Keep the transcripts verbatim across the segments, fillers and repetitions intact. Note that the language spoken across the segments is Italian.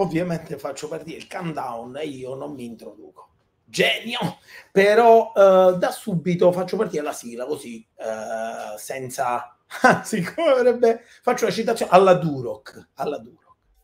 ovviamente faccio partire il countdown e io non mi introduco. Genio! Però eh, da subito faccio partire la sigla così, eh, senza... siccome avrebbe... faccio la citazione alla Duroc, alla Duroc.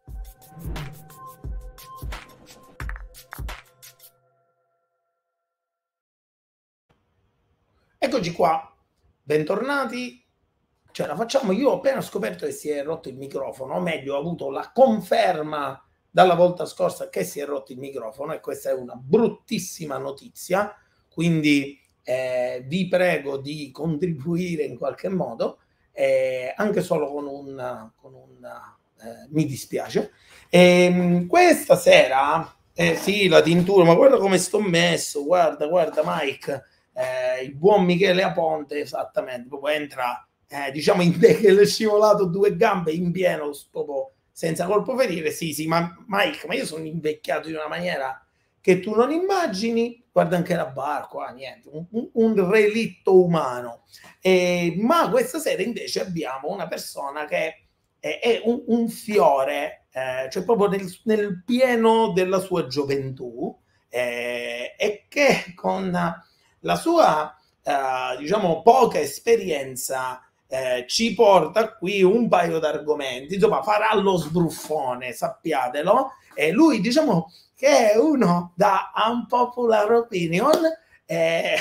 Eccoci qua, bentornati. Ce la facciamo. Io ho appena scoperto che si è rotto il microfono, o meglio, ho avuto la conferma dalla volta scorsa che si è rotto il microfono e questa è una bruttissima notizia, quindi eh, vi prego di contribuire in qualche modo, eh, anche solo con un... Con un eh, mi dispiace. E, questa sera, eh, sì, la tintura, ma guarda come sto messo, guarda, guarda Mike, eh, il buon Michele Aponte, esattamente, proprio entra... Eh, diciamo in te che l'è scivolato due gambe in pieno proprio senza colpo ferire. Sì sì, ma Mike, ma io sono invecchiato in una maniera che tu non immagini. Guarda anche la barca, ah, niente, un, un, un relitto umano. Eh, ma questa sera invece abbiamo una persona che è, è un, un fiore, eh, cioè proprio nel, nel pieno della sua gioventù, eh, e che con la sua eh, diciamo poca esperienza Eh, ci porta qui un paio d'argomenti, insomma farà lo sbruffone, sappiatelo, e lui diciamo che è uno da unpopular opinion, eh,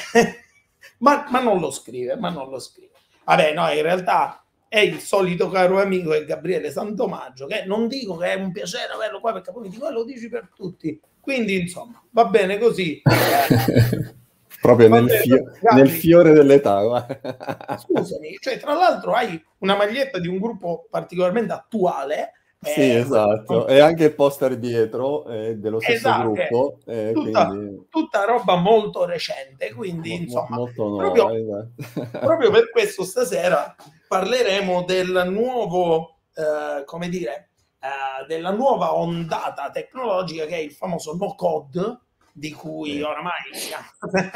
ma, ma non lo scrive, ma non lo scrive. Vabbè, no, in realtà è il solito caro amico è Gabriele Santomaggio, che non dico che è un piacere averlo qua, perché poi mi dico, lo dici per tutti, quindi insomma va bene così. Eh, proprio nel, fio nel fiore dell'età. Scusami, cioè tra l'altro hai una maglietta di un gruppo particolarmente attuale. Sì, eh, esatto, e anche il poster dietro eh, dello stesso esatto, gruppo. Eh, tutta, quindi... tutta roba molto recente, quindi mo insomma, molto proprio, nuova, esatto. proprio per questo stasera parleremo del nuovo, eh, come dire, eh, della nuova ondata tecnologica che è il famoso no code, di cui sì. Oramai siamo.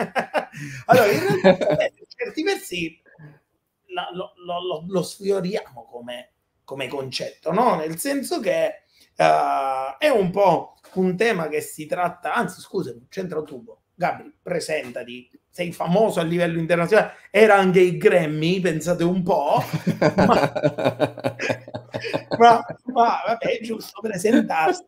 Allora, in realtà, per certi versi la, lo, lo, lo sfioriamo come, come concetto, no? Nel senso che uh, è un po' un tema che si tratta, anzi scusami, c'entra tubo. Gabri, presentati, sei famoso a livello internazionale, era anche i Grammy, pensate un po', ma, ma, ma vabbè, è giusto presentarsi.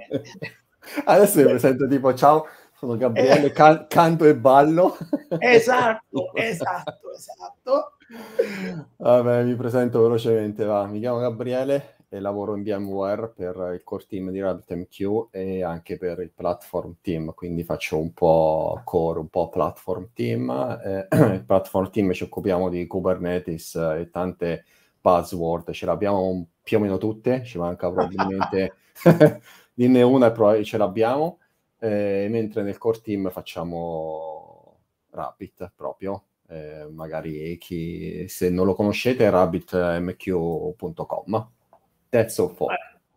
Adesso mi presento tipo, ciao, sono Gabriele, can canto e ballo. Esatto, esatto, esatto. Vabbè, mi presento velocemente, va. Mi chiamo Gabriele e lavoro in VMware per il core team di RabbitMQ e anche per il platform team, quindi faccio un po' core, un po' platform team. Eh, il platform team ci occupiamo di Kubernetes e tante buzzword, ce l'abbiamo più o meno tutte, ci manca probabilmente dinne una e poi ce l'abbiamo, eh, mentre nel core team facciamo Rabbit proprio. Eh, magari chi, se non lo conoscete, rabbit m q punto com. That's all for.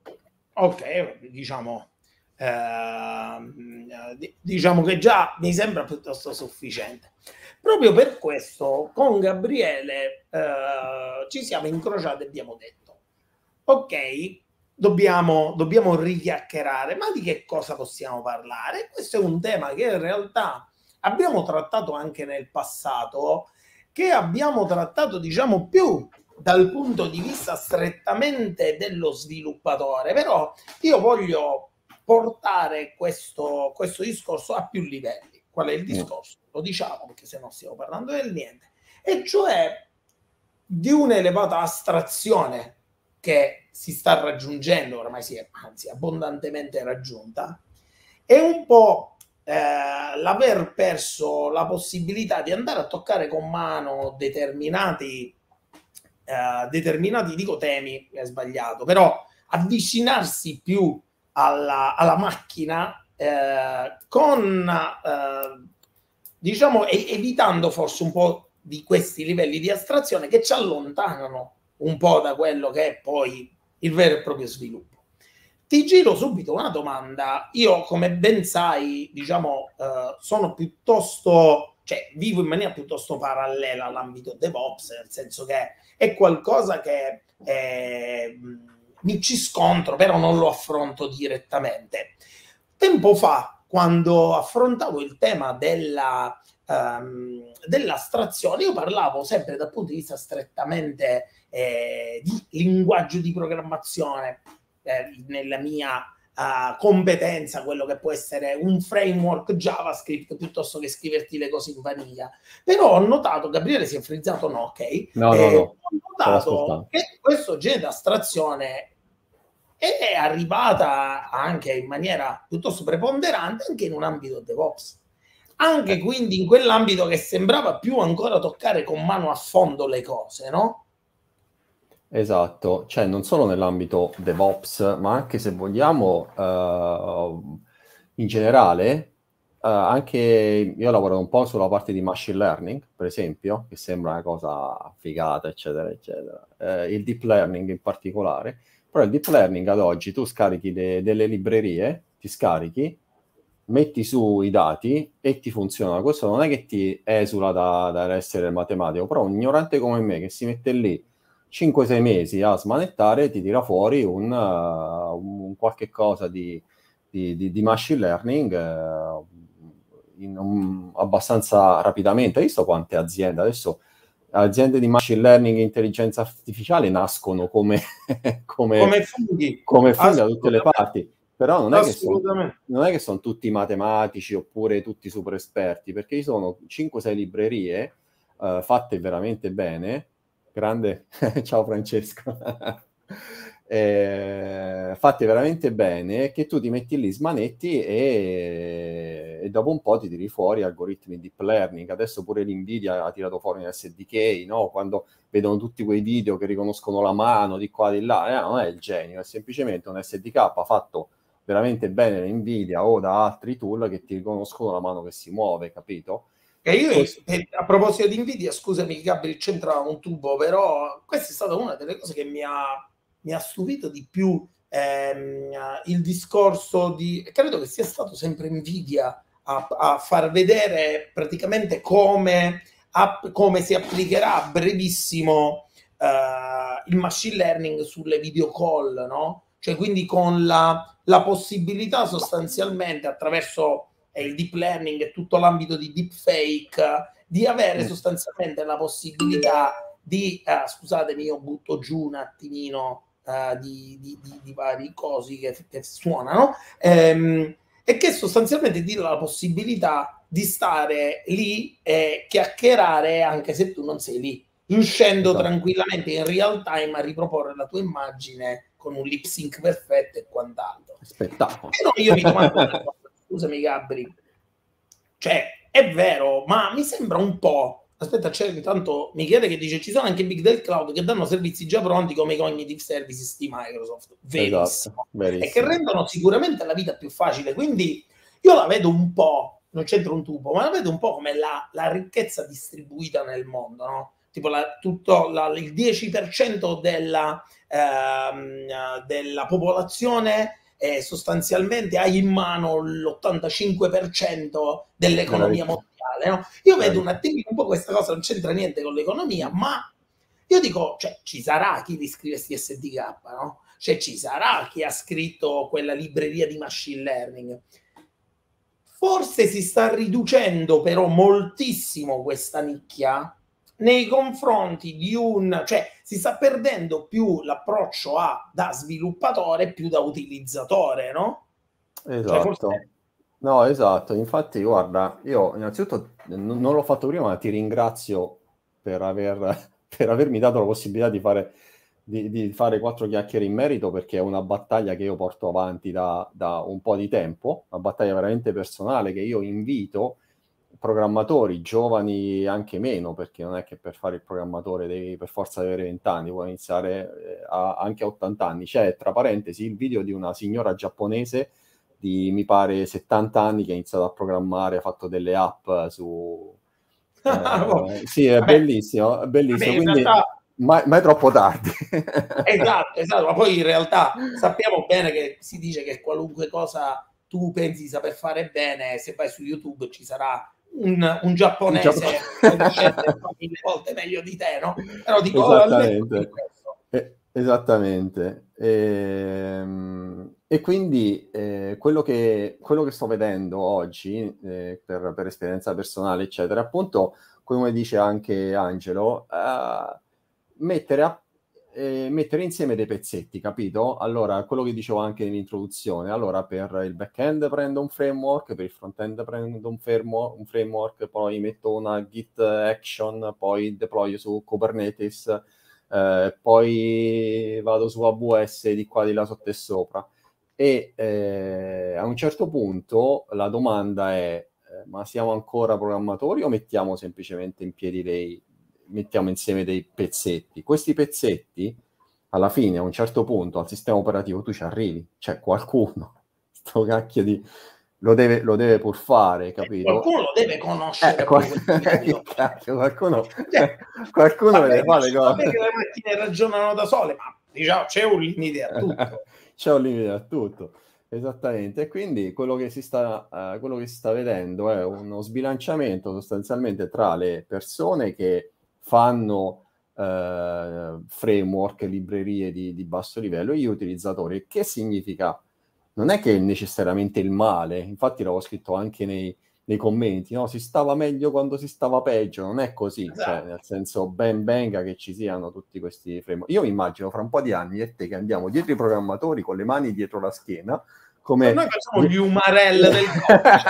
Ok, diciamo eh, diciamo che già mi sembra piuttosto sufficiente. Proprio per questo con Gabriele eh, ci siamo incrociati e abbiamo detto ok, dobbiamo, dobbiamo richiacchierare, ma di che cosa possiamo parlare? Questo è un tema che in realtà abbiamo trattato anche nel passato, che abbiamo trattato diciamo più dal punto di vista strettamente dello sviluppatore, però io voglio portare questo, questo discorso a più livelli. Qual è il discorso? Lo diciamo perché se no stiamo parlando del niente, e cioè di un'elevata astrazione che si sta raggiungendo, ormai si è anzi abbondantemente raggiunta, è un po' eh, l'aver perso la possibilità di andare a toccare con mano determinati eh, determinati, dico temi, è sbagliato, però avvicinarsi più alla, alla macchina eh, con eh, diciamo evitando forse un po' di questi livelli di astrazione che ci allontanano un po' da quello che è poi il vero e proprio sviluppo. Ti giro subito una domanda. Io, come ben sai, diciamo, eh, sono piuttosto, cioè vivo in maniera piuttosto parallela all'ambito DevOps, nel senso che è qualcosa che è, mi ci scontro, però non lo affronto direttamente. Tempo fa, quando affrontavo il tema della, um, dell'astrazione, io parlavo sempre dal punto di vista strettamente eh, di linguaggio di programmazione, eh, nella mia uh, competenza, quello che può essere un framework JavaScript piuttosto che scriverti le cose in vaniglia. Però ho notato, Gabriele si è frizzato, no, ok? No, eh, no, no. Ho notato che questo genere di astrazione è arrivata anche in maniera piuttosto preponderante anche in un ambito DevOps. Anche quindi in quell'ambito che sembrava più ancora toccare con mano a fondo le cose, no? Esatto, cioè non solo nell'ambito DevOps, ma anche se vogliamo uh, in generale, uh, anche io ho lavorato un po' sulla parte di machine learning, per esempio, che sembra una cosa figata, eccetera, eccetera. Uh, il deep learning in particolare. Però il deep learning ad oggi tu scarichi de- delle librerie, ti scarichi, metti su i dati e ti funziona. Questo non è che ti esula da, dall'essere matematico, però un ignorante come me che si mette lì cinque sei mesi a smanettare ti tira fuori un, uh, un qualche cosa di, di, di, di machine learning uh, in un, abbastanza rapidamente. Hai visto quante aziende adesso... aziende di machine learning e intelligenza artificiale nascono come, come, come funghi, come funghi da tutte le parti, però non è, che son, assolutamente. non è che sono tutti matematici oppure tutti super esperti, perché ci sono cinque sei librerie uh, fatte veramente bene. Grande, ciao Francesco. Eh, fatte veramente bene, che tu ti metti lì, smanetti e, e dopo un po' ti tiri fuori algoritmi deep learning. Adesso pure l'Nvidia ha tirato fuori un S D K, no? Quando vedono tutti quei video che riconoscono la mano di qua e di là, eh, non è il genio, è semplicemente un S D K fatto veramente bene da Nvidia o da altri tool che ti riconoscono la mano che si muove, capito? E io, eh, a proposito di Nvidia, scusami Gabri, c'entra un tubo, però questa è stata una delle cose che mi ha mi ha stupito di più, ehm, il discorso di... Credo che sia stato sempre Nvidia a, a far vedere praticamente come, a, come si applicherà a brevissimo eh, il machine learning sulle video call, no? Cioè quindi con la, la possibilità sostanzialmente attraverso eh, il deep learning e tutto l'ambito di deepfake di avere sostanzialmente la possibilità di... Eh, scusatemi, io butto giù un attimino Uh, di, di, di, di vari cosi che, che suonano ehm, e che sostanzialmente ti dà la possibilità di stare lì e chiacchierare anche se tu non sei lì, riuscendo esatto. tranquillamente in real time a riproporre la tua immagine con un lip sync perfetto e quant'altro. Spettacolo. Però io mi domando una cosa, scusami Gabri, cioè è vero, ma mi sembra un po'. Aspetta, c'è intanto Michele che dice ci sono anche big del cloud che danno servizi già pronti come i cognitive services di Microsoft. Verissimo. Esatto, verissimo. E che rendono sicuramente la vita più facile. Quindi io la vedo un po', non c'entra un tubo, ma la vedo un po' come la, la ricchezza distribuita nel mondo, no? Tipo la, tutto la, il dieci per cento della, ehm, della popolazione eh, sostanzialmente ha in mano l'ottantacinque per cento dell'economia mondiale. No? Io vedo un attimino un po' questa cosa, non c'entra niente con l'economia, ma io dico, cioè, ci sarà chi li scrive questi S D K, no? Cioè, ci sarà chi ha scritto quella libreria di machine learning. Forse si sta riducendo però moltissimo questa nicchia nei confronti di un... cioè, si sta perdendo più l'approccio a da sviluppatore più da utilizzatore, no? Esatto. Cioè, forse... No, esatto, infatti guarda, io innanzitutto non, non l'ho fatto prima, ma ti ringrazio per, aver, per avermi dato la possibilità di fare, di, di fare quattro chiacchiere in merito, perché è una battaglia che io porto avanti da, da un po' di tempo, una battaglia veramente personale che io invito programmatori, giovani anche meno, perché non è che per fare il programmatore devi per forza avere venti anni, puoi iniziare a, anche a ottanta anni. C'è, tra parentesi, il video di una signora giapponese di, mi pare, settanta anni che ha iniziato a programmare, ha fatto delle app su... Eh, sì, è vabbè, bellissimo, è bellissimo, vabbè, quindi realtà... mai, mai troppo tardi. Esatto, esatto, ma poi in realtà sappiamo bene che si dice che qualunque cosa tu pensi di saper fare bene, se vai su YouTube ci sarà un, un giapponese che mille volte meglio di te, no? Però dico, esattamente. Esattamente. E, e quindi eh, quello che, quello che sto vedendo oggi, eh, per, per esperienza personale, eccetera, appunto, come dice anche Angelo, eh, mettere, a, eh, mettere insieme dei pezzetti, capito? Allora, quello che dicevo anche nell'introduzione, allora per il back-end prendo un framework, per il front-end prendo un framework, un framework, poi metto una Git action, poi deployo su Kubernetes, eh, poi vado su A W S di qua, di là, sotto e sopra. E eh, a un certo punto la domanda è, eh, ma siamo ancora programmatori o mettiamo semplicemente in piedi dei, mettiamo insieme dei pezzetti? Questi pezzetti, alla fine, a un certo punto, al sistema operativo tu ci arrivi, c'è qualcuno, sto cacchio di... Lo deve, lo deve pur fare, capito? Qualcuno lo deve conoscere. Eh, qual- qualcuno, cioè, qualcuno vabbè, deve fare le vabbè cose. che le macchine ragionano da sole, ma diciamo c'è un limite a tutto. C'è un limite a tutto, esattamente. E quindi quello che si sta, uh, quello che si sta vedendo è uno sbilanciamento sostanzialmente tra le persone che fanno uh, framework, librerie di, di basso livello e gli utilizzatori. Che significa? Non è che è necessariamente il male, infatti l'avevo scritto anche nei, nei commenti, no? Si stava meglio quando si stava peggio, non è così, esatto. Cioè nel senso ben venga che ci siano tutti questi framework. Io immagino fra un po' di anni e te che andiamo dietro i programmatori con le mani dietro la schiena, come... Noi facciamo gli umarell del codice.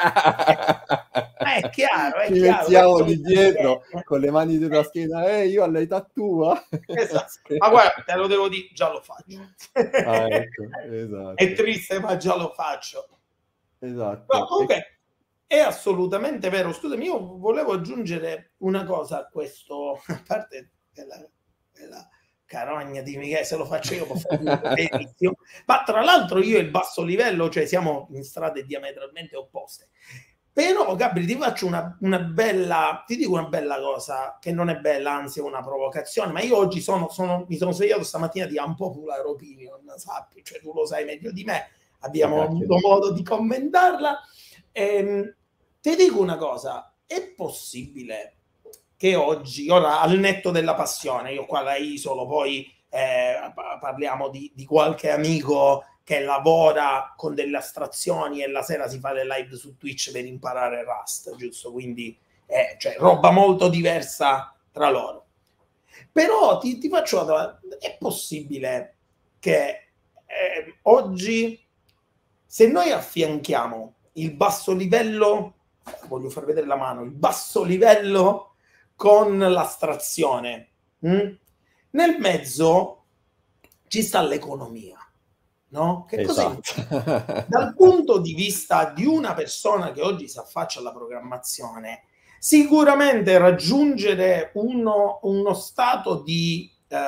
È chiaro, è ci chiaro. mettiamo lì dietro con le mani dietro la schiena, eh, io all'età tua. Esatto. Ma guarda, te lo devo dire, già lo faccio. Ah, ecco, esatto. È triste, ma già lo faccio. Esatto. No, comunque, e... è assolutamente vero. Scusami, io volevo aggiungere una cosa a questo, a parte della, della carogna di Michele, se lo faccio io può fare benissimo. Ma tra l'altro io e il basso livello, cioè siamo in strade diametralmente opposte. Però, Gabri, ti faccio una, una bella, ti dico una bella cosa, che non è bella, anzi è una provocazione, ma io oggi sono, sono, mi sono svegliato stamattina di unpopular opinion, sappi, cioè tu lo sai meglio di me, abbiamo avuto modo di commentarla. Ehm, ti dico una cosa, è possibile che oggi, ora al netto della passione, io qua la isolo, poi eh, parliamo di, di qualche amico che lavora con delle astrazioni e la sera si fa le live su Twitch per imparare Rust, giusto? Quindi è cioè, roba molto diversa tra loro. Però ti, ti faccio una domanda, è possibile che eh, oggi, se noi affianchiamo il basso livello, voglio far vedere la mano, il basso livello con l'astrazione, hm? Nel mezzo ci sta l'economia. No? Che esatto. Cosa dal punto di vista di una persona che oggi si affaccia alla programmazione, sicuramente raggiungere uno, uno stato di eh,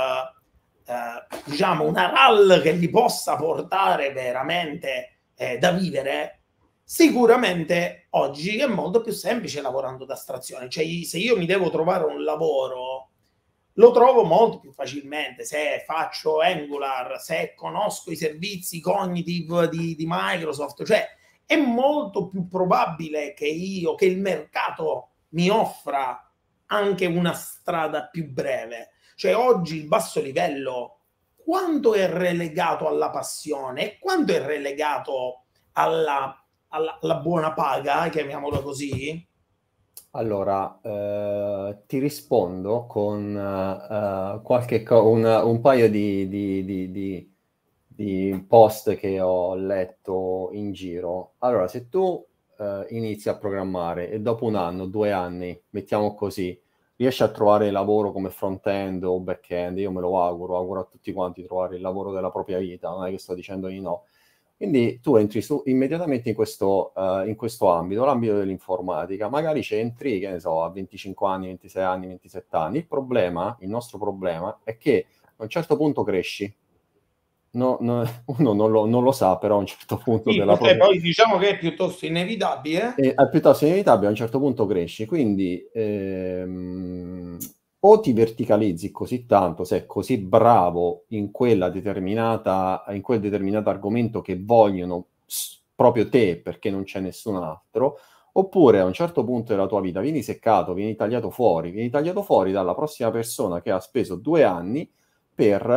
eh, diciamo una R A L che gli possa portare veramente eh, da vivere, sicuramente oggi è molto più semplice lavorando d'astrazione. Cioè, se io mi devo trovare un lavoro, lo trovo molto più facilmente se faccio Angular, se conosco i servizi cognitive di, di Microsoft, cioè è molto più probabile che io, che il mercato mi offra anche una strada più breve. Cioè oggi il basso livello quanto è relegato alla passione e quanto è relegato alla, alla, alla buona paga, chiamiamolo così? Allora, eh, ti rispondo con uh, qualche co- un, un paio di, di, di, di, di post che ho letto in giro. Allora, se tu uh, inizi a programmare e dopo un anno, due anni, mettiamo così, riesci a trovare lavoro come front-end o back-end, io me lo auguro, auguro a tutti quanti di trovare il lavoro della propria vita, non è che sto dicendo di no. Quindi tu entri su, immediatamente in questo, uh, in questo ambito, l'ambito dell'informatica, magari ci entri, che ne so, a venticinque anni, ventisei anni, ventisette anni. Il problema, il nostro problema, è che a un certo punto cresci. No, no, uno non lo, non lo sa, però a un certo punto... Sì, della propria... poi diciamo che è piuttosto inevitabile. E, è piuttosto inevitabile, a un certo punto cresci, quindi... Ehm... o ti verticalizzi così tanto, sei così bravo in quella determinata, in quel determinato argomento che vogliono proprio te perché non c'è nessun altro, oppure a un certo punto della tua vita vieni seccato, vieni tagliato fuori, vieni tagliato fuori dalla prossima persona che ha speso due anni per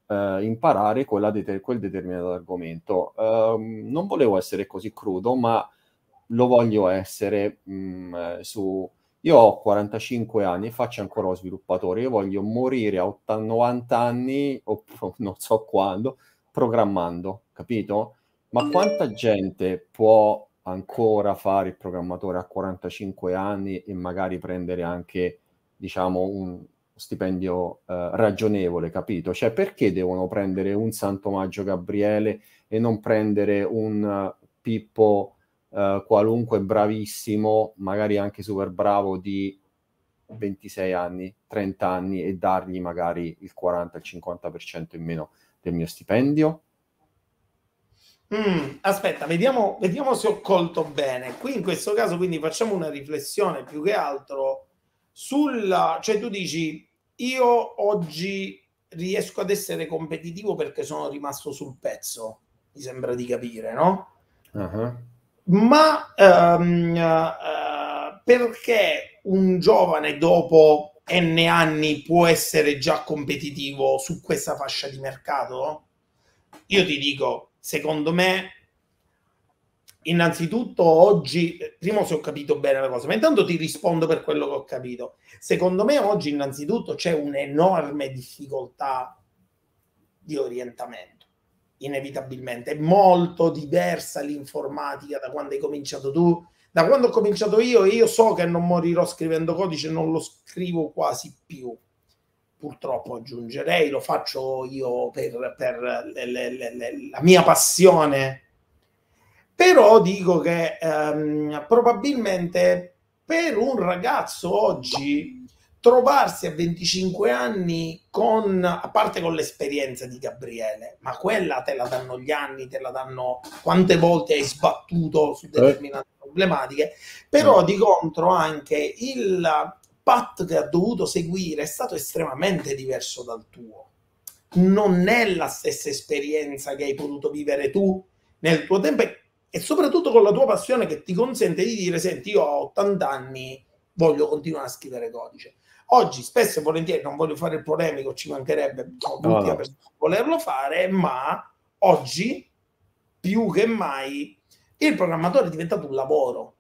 eh, imparare quella det- quel determinato argomento. Ehm, non volevo essere così crudo, ma lo voglio essere mh, eh, su... Io ho quarantacinque anni e faccio ancora lo sviluppatore. Io voglio morire a ottanta novanta anni, o non so quando, programmando, capito? Ma quanta gente può ancora fare il programmatore a quarantacinque anni e magari prendere anche, diciamo, un stipendio eh, ragionevole, capito? Cioè, perché devono prendere un Santomaggio Gabriele e non prendere un uh, Pippo uh, qualunque bravissimo, magari anche super bravo di ventisei anni, trenta anni e dargli magari il quaranta, il cinquanta per cento in meno del mio stipendio? Mm, aspetta, vediamo, vediamo se ho colto bene. Qui in questo caso quindi facciamo una riflessione più che altro sulla... Cioè tu dici, io oggi riesco ad essere competitivo perché sono rimasto sul pezzo, mi sembra di capire, no? Uh-huh. Ma ehm, eh, perché un giovane dopo N anni può essere già competitivo su questa fascia di mercato? Io ti dico, secondo me, innanzitutto oggi, prima se ho capito bene la cosa, ma intanto ti rispondo per quello che ho capito. Secondo me oggi innanzitutto c'è un'enorme difficoltà di orientamento, inevitabilmente. È molto diversa l'informatica da quando hai cominciato tu, da quando ho cominciato io, e io so che non morirò scrivendo codice, non lo scrivo quasi più. Purtroppo aggiungerei, lo faccio io per, per le, le, le, la mia passione. Però dico che ehm, probabilmente per un ragazzo oggi trovarsi a venticinque anni con, a parte con l'esperienza di Gabriele, ma quella te la danno gli anni, te la danno quante volte hai sbattuto su determinate problematiche, però di contro anche il path che ha dovuto seguire è stato estremamente diverso dal tuo. Non è la stessa esperienza che hai potuto vivere tu nel tuo tempo e soprattutto con la tua passione che ti consente di dire: senti, io ho ottanta anni, voglio continuare a scrivere codice. Oggi spesso e volentieri, non voglio fare il polemico, ci mancherebbe, sono No, l'ultima no. persona a volerlo fare, ma oggi più che mai il programmatore è diventato un lavoro.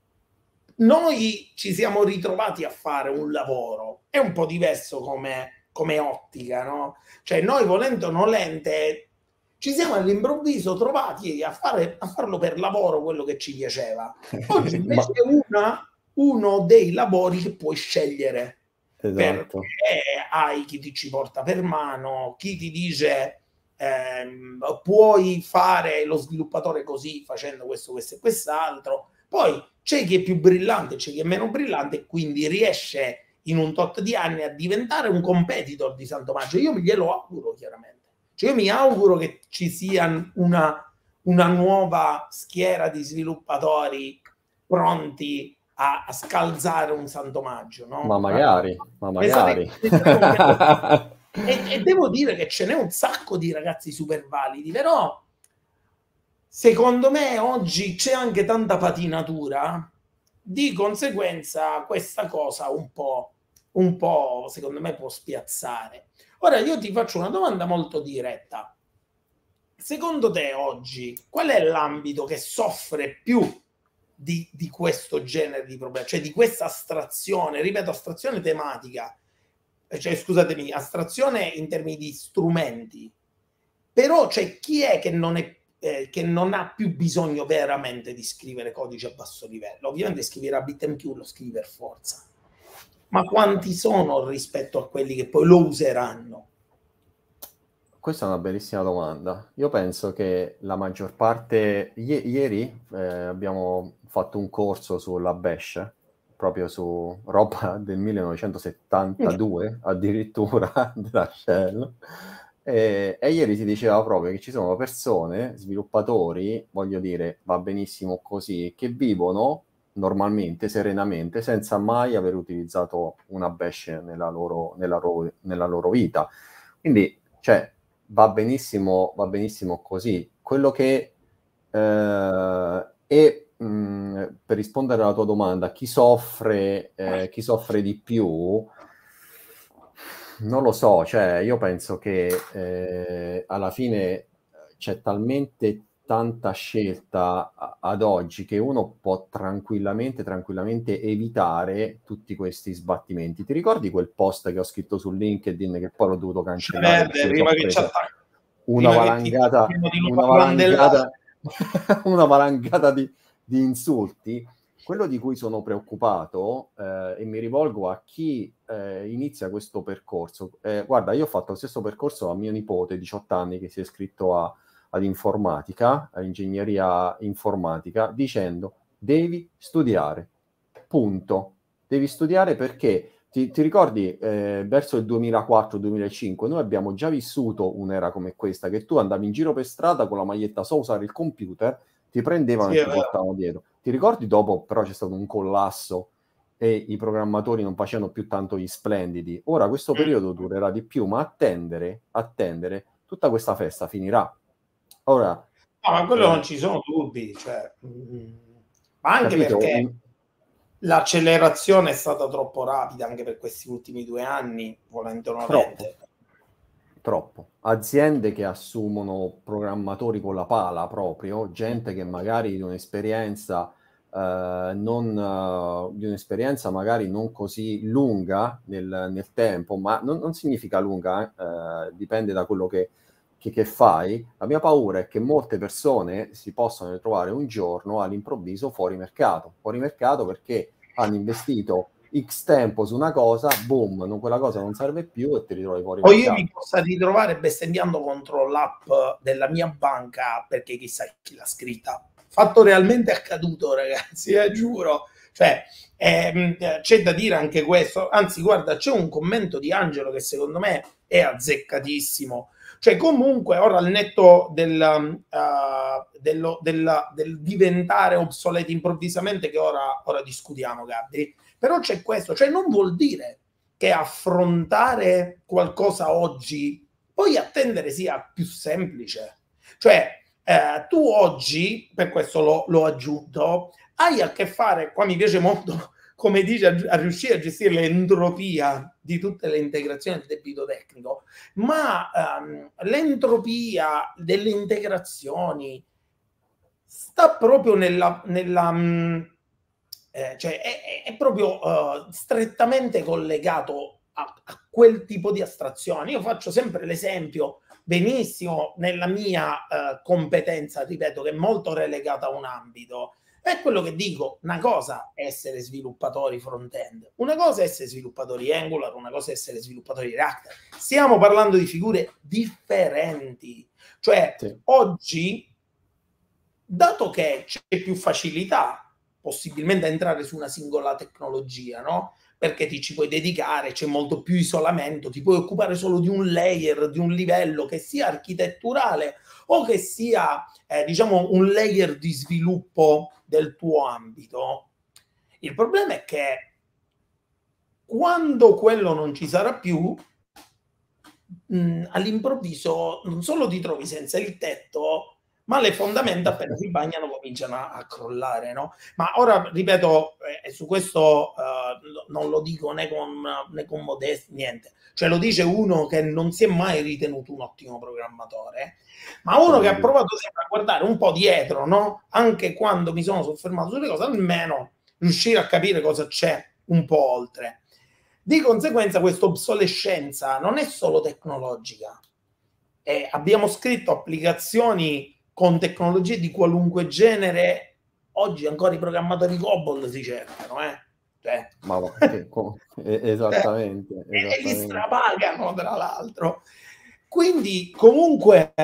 Noi ci siamo ritrovati a fare un lavoro, è un po' diverso come, come ottica, no? Cioè noi volendo o nolente ci siamo all'improvviso trovati a, fare, a farlo per lavoro quello che ci piaceva. Oggi invece Ma... è una, uno dei lavori che puoi scegliere, Esatto. perché hai chi ti ci porta per mano, chi ti dice ehm, puoi fare lo sviluppatore così facendo questo, questo e quest'altro. Poi c'è chi è più brillante, c'è chi è meno brillante e quindi riesce in un tot di anni a diventare un competitor di Santomaggio. Io glielo auguro chiaramente. Cioè io mi auguro che ci sia una, una nuova schiera di sviluppatori pronti a, a scalzare un Santomaggio, no? Ma magari, ma magari. e, e devo dire che ce n'è un sacco di ragazzi super validi, però secondo me oggi c'è anche tanta patinatura, di conseguenza questa cosa un po', un po' secondo me può spiazzare. Ora io ti faccio una domanda molto diretta. Secondo te oggi qual è l'ambito che soffre più di, di questo genere di problema, cioè di questa astrazione, ripeto, astrazione tematica, cioè scusatemi, astrazione in termini di strumenti, però c'è chi è che non è eh, che non ha più bisogno veramente di scrivere codice a basso livello? Ovviamente scrivere a BitMQ lo scrivi per forza, ma quanti sono rispetto a quelli che poi lo useranno? Questa è una bellissima domanda. Io penso che la maggior parte... I- ieri eh, abbiamo fatto un corso sulla Bash, proprio su roba del millenovecentosettantadue, addirittura, della Shell. E, e ieri si diceva proprio che ci sono persone, sviluppatori, voglio dire, va benissimo così, che vivono normalmente, serenamente, senza mai aver utilizzato una Bash nella loro, nella loro, nella loro vita. Quindi, cioè, va benissimo, va benissimo così. Quello che eh, e mh, per rispondere alla tua domanda, chi soffre, eh, chi soffre di più? Non lo so, cioè io penso che eh, alla fine c'è talmente tanta scelta a- ad oggi che uno può tranquillamente, tranquillamente evitare tutti questi sbattimenti. Ti ricordi quel post che ho scritto su LinkedIn che poi l'ho dovuto cancellare Verde, perché mi sono prima che ci preso attacca, una prima che ti valangata, di una nuovo valangata, Landella. una valangata di, di insulti. Quello di cui sono preoccupato, eh, e mi rivolgo a chi eh, inizia questo percorso, eh, guarda, io ho fatto lo stesso percorso a mio nipote, diciotto anni, che si è iscritto a, ad informatica, a ingegneria informatica, dicendo devi studiare, punto. Devi studiare perché ti, ti ricordi, eh, verso il duemilaquattro duemilacinque, noi abbiamo già vissuto un'era come questa, che tu andavi in giro per strada con la maglietta so usare il computer, ti prendevano Sì, e è ti vero. portavano dietro. Ti ricordi dopo, però c'è stato un collasso e i programmatori non facevano più tanto gli splendidi. Ora questo Mm. periodo durerà di più, ma attendere, attendere, tutta questa festa finirà. Ora, No, ma quello non eh, ci sono dubbi, cioè, mm, ma anche capito? perché In- l'accelerazione è stata troppo rapida anche per questi ultimi due anni, volente o troppo. nolente. Troppo. Aziende che assumono programmatori con la pala proprio, gente che magari di un'esperienza eh, non eh, di un'esperienza magari non così lunga nel, nel tempo, ma non, non significa lunga, eh, eh, dipende da quello che, che, che fai. La mia paura è che molte persone si possano ritrovare un giorno all'improvviso fuori mercato, fuori mercato perché hanno investito X tempo su una cosa, boom, non, quella cosa non serve più e ti ritrovi fuori O io mi mercato. possa ritrovare bestemmiando contro l'app della mia banca perché chissà chi l'ha scritta. Fatto realmente accaduto, ragazzi, eh, giuro. Cioè, ehm, c'è da dire anche questo. Anzi, guarda, c'è un commento di Angelo che secondo me è azzeccatissimo. Cioè, comunque, ora al netto del, uh, dello, della, del diventare obsoleti improvvisamente, che ora, ora discutiamo, Gabri, però c'è questo, cioè non vuol dire che affrontare qualcosa oggi poi attendere sia più semplice. Cioè, eh, tu oggi, per questo l'ho, l'ho aggiunto, hai a che fare, qua mi piace molto, come dice, a, a riuscire a gestire l'entropia di tutte le integrazioni del debito tecnico, ma ehm, l'entropia delle integrazioni sta proprio nella... nella mh, eh, cioè è, è proprio uh, strettamente collegato a, a quel tipo di astrazione. Io faccio sempre l'esempio, benissimo, nella mia uh, competenza, ripeto, che è molto relegata a un ambito. È quello che dico, una cosa è essere sviluppatori front-end, una cosa è essere sviluppatori Angular, una cosa è essere sviluppatori React. Stiamo parlando di figure differenti. Cioè, Sì. oggi, dato che c'è più facilità possibilmente a entrare su una singola tecnologia, no? Perché ti ci puoi dedicare, c'è molto più isolamento, ti puoi occupare solo di un layer, di un livello che sia architetturale o che sia, eh, diciamo, un layer di sviluppo del tuo ambito. Il problema è che quando quello non ci sarà più, mh, all'improvviso non solo ti trovi senza il tetto, ma le fondamenta appena si bagnano cominciano a, a crollare, no? Ma ora, ripeto, eh, su questo eh, non lo dico né con, né con modestia, niente. Cioè lo dice uno che non si è mai ritenuto un ottimo programmatore, ma uno che ha provato sempre a guardare un po' dietro, no? Anche quando mi sono soffermato sulle cose, almeno riuscire a capire cosa c'è un po' oltre. Di conseguenza questa obsolescenza non è solo tecnologica. Eh, abbiamo scritto applicazioni con tecnologie di qualunque genere, oggi ancora i programmatori COBOL si cercano, eh? Cioè, Ma che, esattamente, e li esattamente. strapagano tra l'altro. Quindi comunque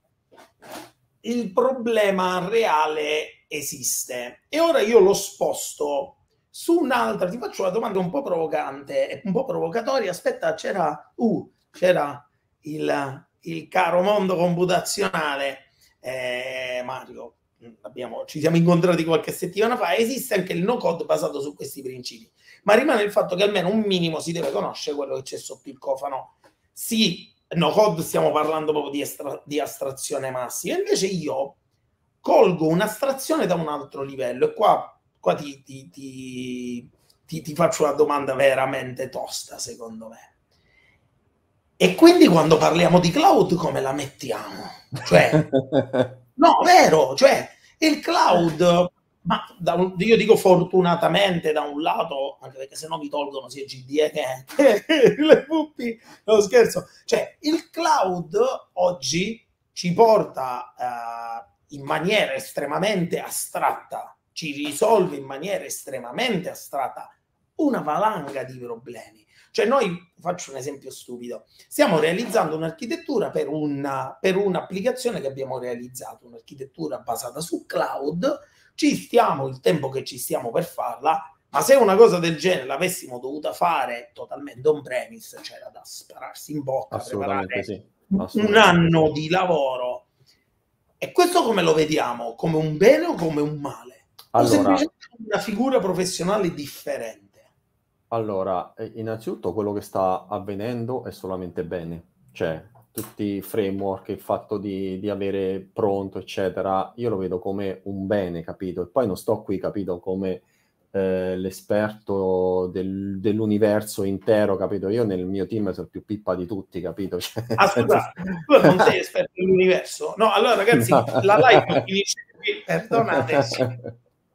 il problema reale esiste e ora io lo sposto su un'altra, ti faccio una domanda un po' provocante, un po' provocatoria. Aspetta, c'era, uh, c'era il, il caro mondo computazionale, eh, Mario, abbiamo, ci siamo incontrati qualche settimana fa. Esiste anche il no code basato su questi principi, ma rimane il fatto che almeno un minimo si deve conoscere quello che c'è sotto il cofano. Sì, no code stiamo parlando proprio di, estra- di astrazione massima, invece io colgo un'astrazione da un altro livello e qua, qua ti, ti, ti, ti, ti faccio una domanda veramente tosta, secondo me. E quindi quando parliamo di cloud come la mettiamo? Cioè, no, vero, cioè il cloud, ma da un, io dico fortunatamente da un lato, anche perché sennò mi tolgono sia G D E che le pupi, no scherzo, cioè il cloud oggi ci porta uh, in maniera estremamente astratta, ci risolve in maniera estremamente astratta una valanga di problemi. Cioè noi, faccio un esempio stupido, stiamo realizzando un'architettura per, una, per un'applicazione che abbiamo realizzato, un'architettura basata su cloud, ci stiamo il tempo che ci stiamo per farla, ma se una cosa del genere l'avessimo dovuta fare totalmente on-premise, c'era da spararsi in bocca, Assolutamente sì. Assolutamente un anno sì. di lavoro. E questo come lo vediamo? Come un bene o come un male? O allora, semplicemente una figura professionale differente? Allora, innanzitutto quello che sta avvenendo è solamente bene, cioè tutti i framework, il fatto di, di avere pronto, eccetera, io lo vedo come un bene, capito? E poi non sto qui, capito, come eh, l'esperto del, dell'universo intero, capito? Io nel mio team sono più pippa di tutti, capito? Cioè, ah, scusa, tu non sei esperto dell'universo? No, allora ragazzi, no. La live finisce qui, perdonateci.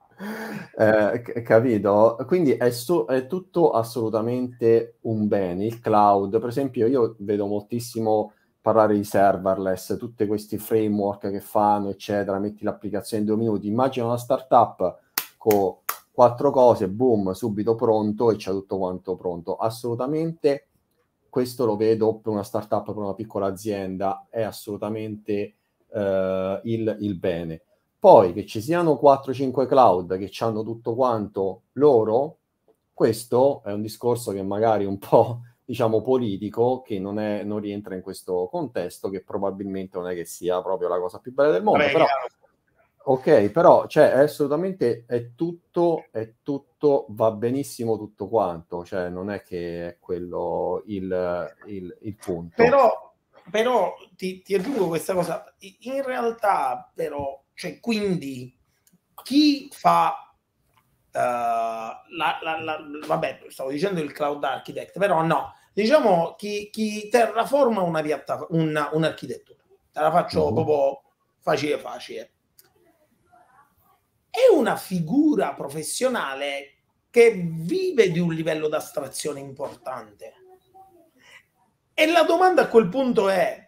Eh, capito? Quindi è, so, è tutto assolutamente un bene. Il cloud, per esempio, io vedo moltissimo parlare di serverless, tutti questi framework che fanno, eccetera, metti l'applicazione in due minuti. Immagina una startup con quattro cose, boom, subito pronto e c'è tutto quanto pronto. Assolutamente questo lo vedo per una startup, per una piccola azienda, è assolutamente uh, il, il bene. Poi che ci siano quattro cinque cloud che hanno tutto quanto loro, questo è un discorso che magari è un po', diciamo, politico, che non, è, non rientra in questo contesto, che probabilmente non è che sia proprio la cosa più bella del mondo. Vabbè, però, ok, però cioè, è assolutamente è tutto, è tutto, va benissimo tutto quanto, cioè non è che è quello il, il, il punto. Però, però ti, ti aggiungo questa cosa, in realtà però, cioè quindi chi fa uh, la, la, la, vabbè, stavo dicendo il cloud architect, però no, diciamo chi, chi terraforma una piattaforma, una, un'architettura, te la faccio uh-huh. proprio facile facile. È una figura professionale che vive di un livello d'astrazione importante. E la domanda a quel punto è,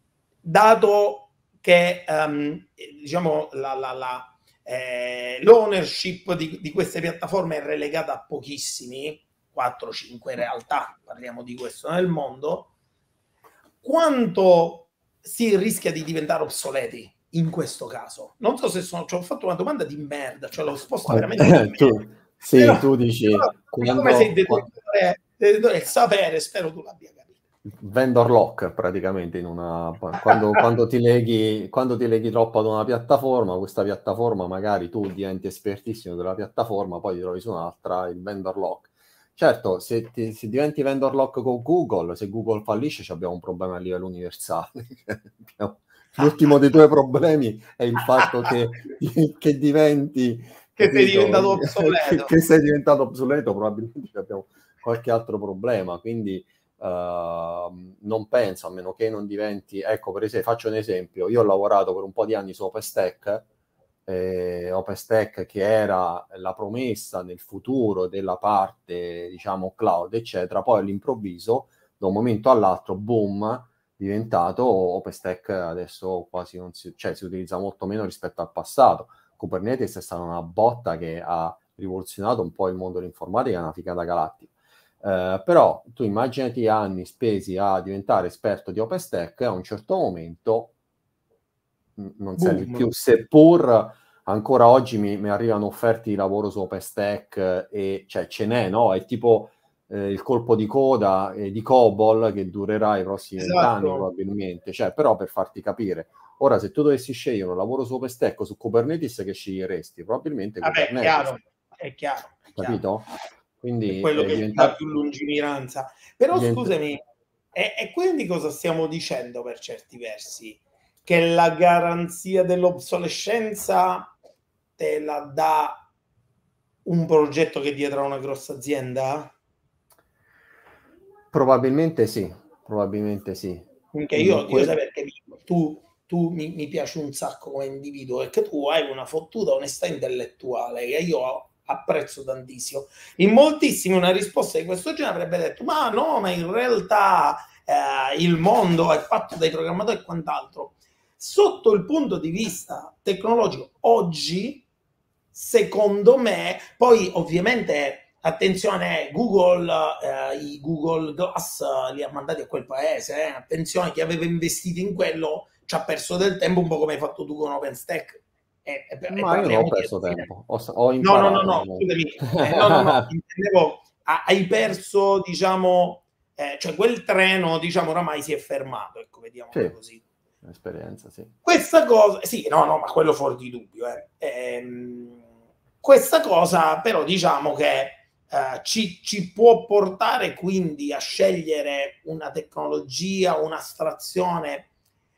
dato che um, diciamo la, la, la, eh, l'ownership di, di queste piattaforme è relegata a pochissimi, quattro cinque realtà, parliamo di questo nel mondo, quanto si rischia di diventare obsoleti in questo caso? Non so se sono, cioè, ho fatto una domanda di merda, cioè l'ho sposta veramente di merda. tu, sì, però, tu dici però, quando, come sei detentore del sapere, spero tu l'abbia capito. Vendor lock praticamente in una quando, quando ti leghi quando ti leghi troppo ad una piattaforma, questa piattaforma magari tu diventi espertissimo della piattaforma, poi ti trovi su un'altra, il vendor lock. Certo, se, ti, se diventi vendor lock con Google, se Google fallisce abbiamo un problema a livello universale. L'ultimo dei tuoi problemi è il fatto che, che diventi che sei diventato obsoleto che, che sei diventato obsoleto, probabilmente abbiamo qualche altro problema, quindi Uh, non penso, a meno che non diventi, ecco, per esempio, faccio un esempio, io ho lavorato per un po' di anni su OpenStack, eh, OpenStack che era la promessa nel futuro della parte, diciamo, cloud, eccetera, poi all'improvviso, da un momento all'altro, boom, diventato OpenStack adesso quasi non si, cioè si utilizza molto meno rispetto al passato. Kubernetes è stata una botta che ha rivoluzionato un po' il mondo dell'informatica, è una figata galattica. Uh, però tu immaginati anni spesi a diventare esperto di OpenStack, a un certo momento mh, non Boom. servi più, seppur ancora oggi mi, mi arrivano offerte di lavoro su OpenStack e cioè ce n'è, no? È tipo eh, il colpo di coda eh, di COBOL che durerà i prossimi vent'anni esatto. probabilmente, cioè però per farti capire, ora se tu dovessi scegliere un lavoro su OpenStack o su Kubernetes, che sceglieresti? Probabilmente Vabbè, Kubernetes. è chiaro, è chiaro, è capito? Chiaro. Quindi è quello che diventa... dà più lungimiranza. Però diventa... scusami, e, e quindi cosa stiamo dicendo per certi versi? Che la garanzia dell'obsolescenza te la dà un progetto che è dietro a una grossa azienda? Probabilmente sì, probabilmente sì. Perché io, io sai perché tu, tu mi, mi piaci un sacco come individuo, perché tu hai una fottuta onestà intellettuale che io apprezzo tantissimo. In moltissimi una risposta di questo genere avrebbe detto ma no, ma in realtà eh, il mondo è fatto dai programmatori e quant'altro. Sotto il punto di vista tecnologico oggi, secondo me, poi ovviamente attenzione, Google, eh, i Google Glass eh, li ha mandati a quel paese, eh. Attenzione, chi aveva investito in quello ci ha perso del tempo, un po' come hai fatto tu con OpenStack. E, e, e Ma io non ho parliamo di perso aziende. tempo, ho, ho No, no, no, imparato. no, scusami, eh, no, no, no, intendevo, hai perso, diciamo, eh, cioè quel treno, diciamo, oramai si è fermato, ecco, vediamola Sì, così. esperienza, sì. Questa cosa, sì, no, no, ma quello fuori di dubbio, eh. Ehm, questa cosa però diciamo che eh, ci, ci può portare quindi a scegliere una tecnologia, un'astrazione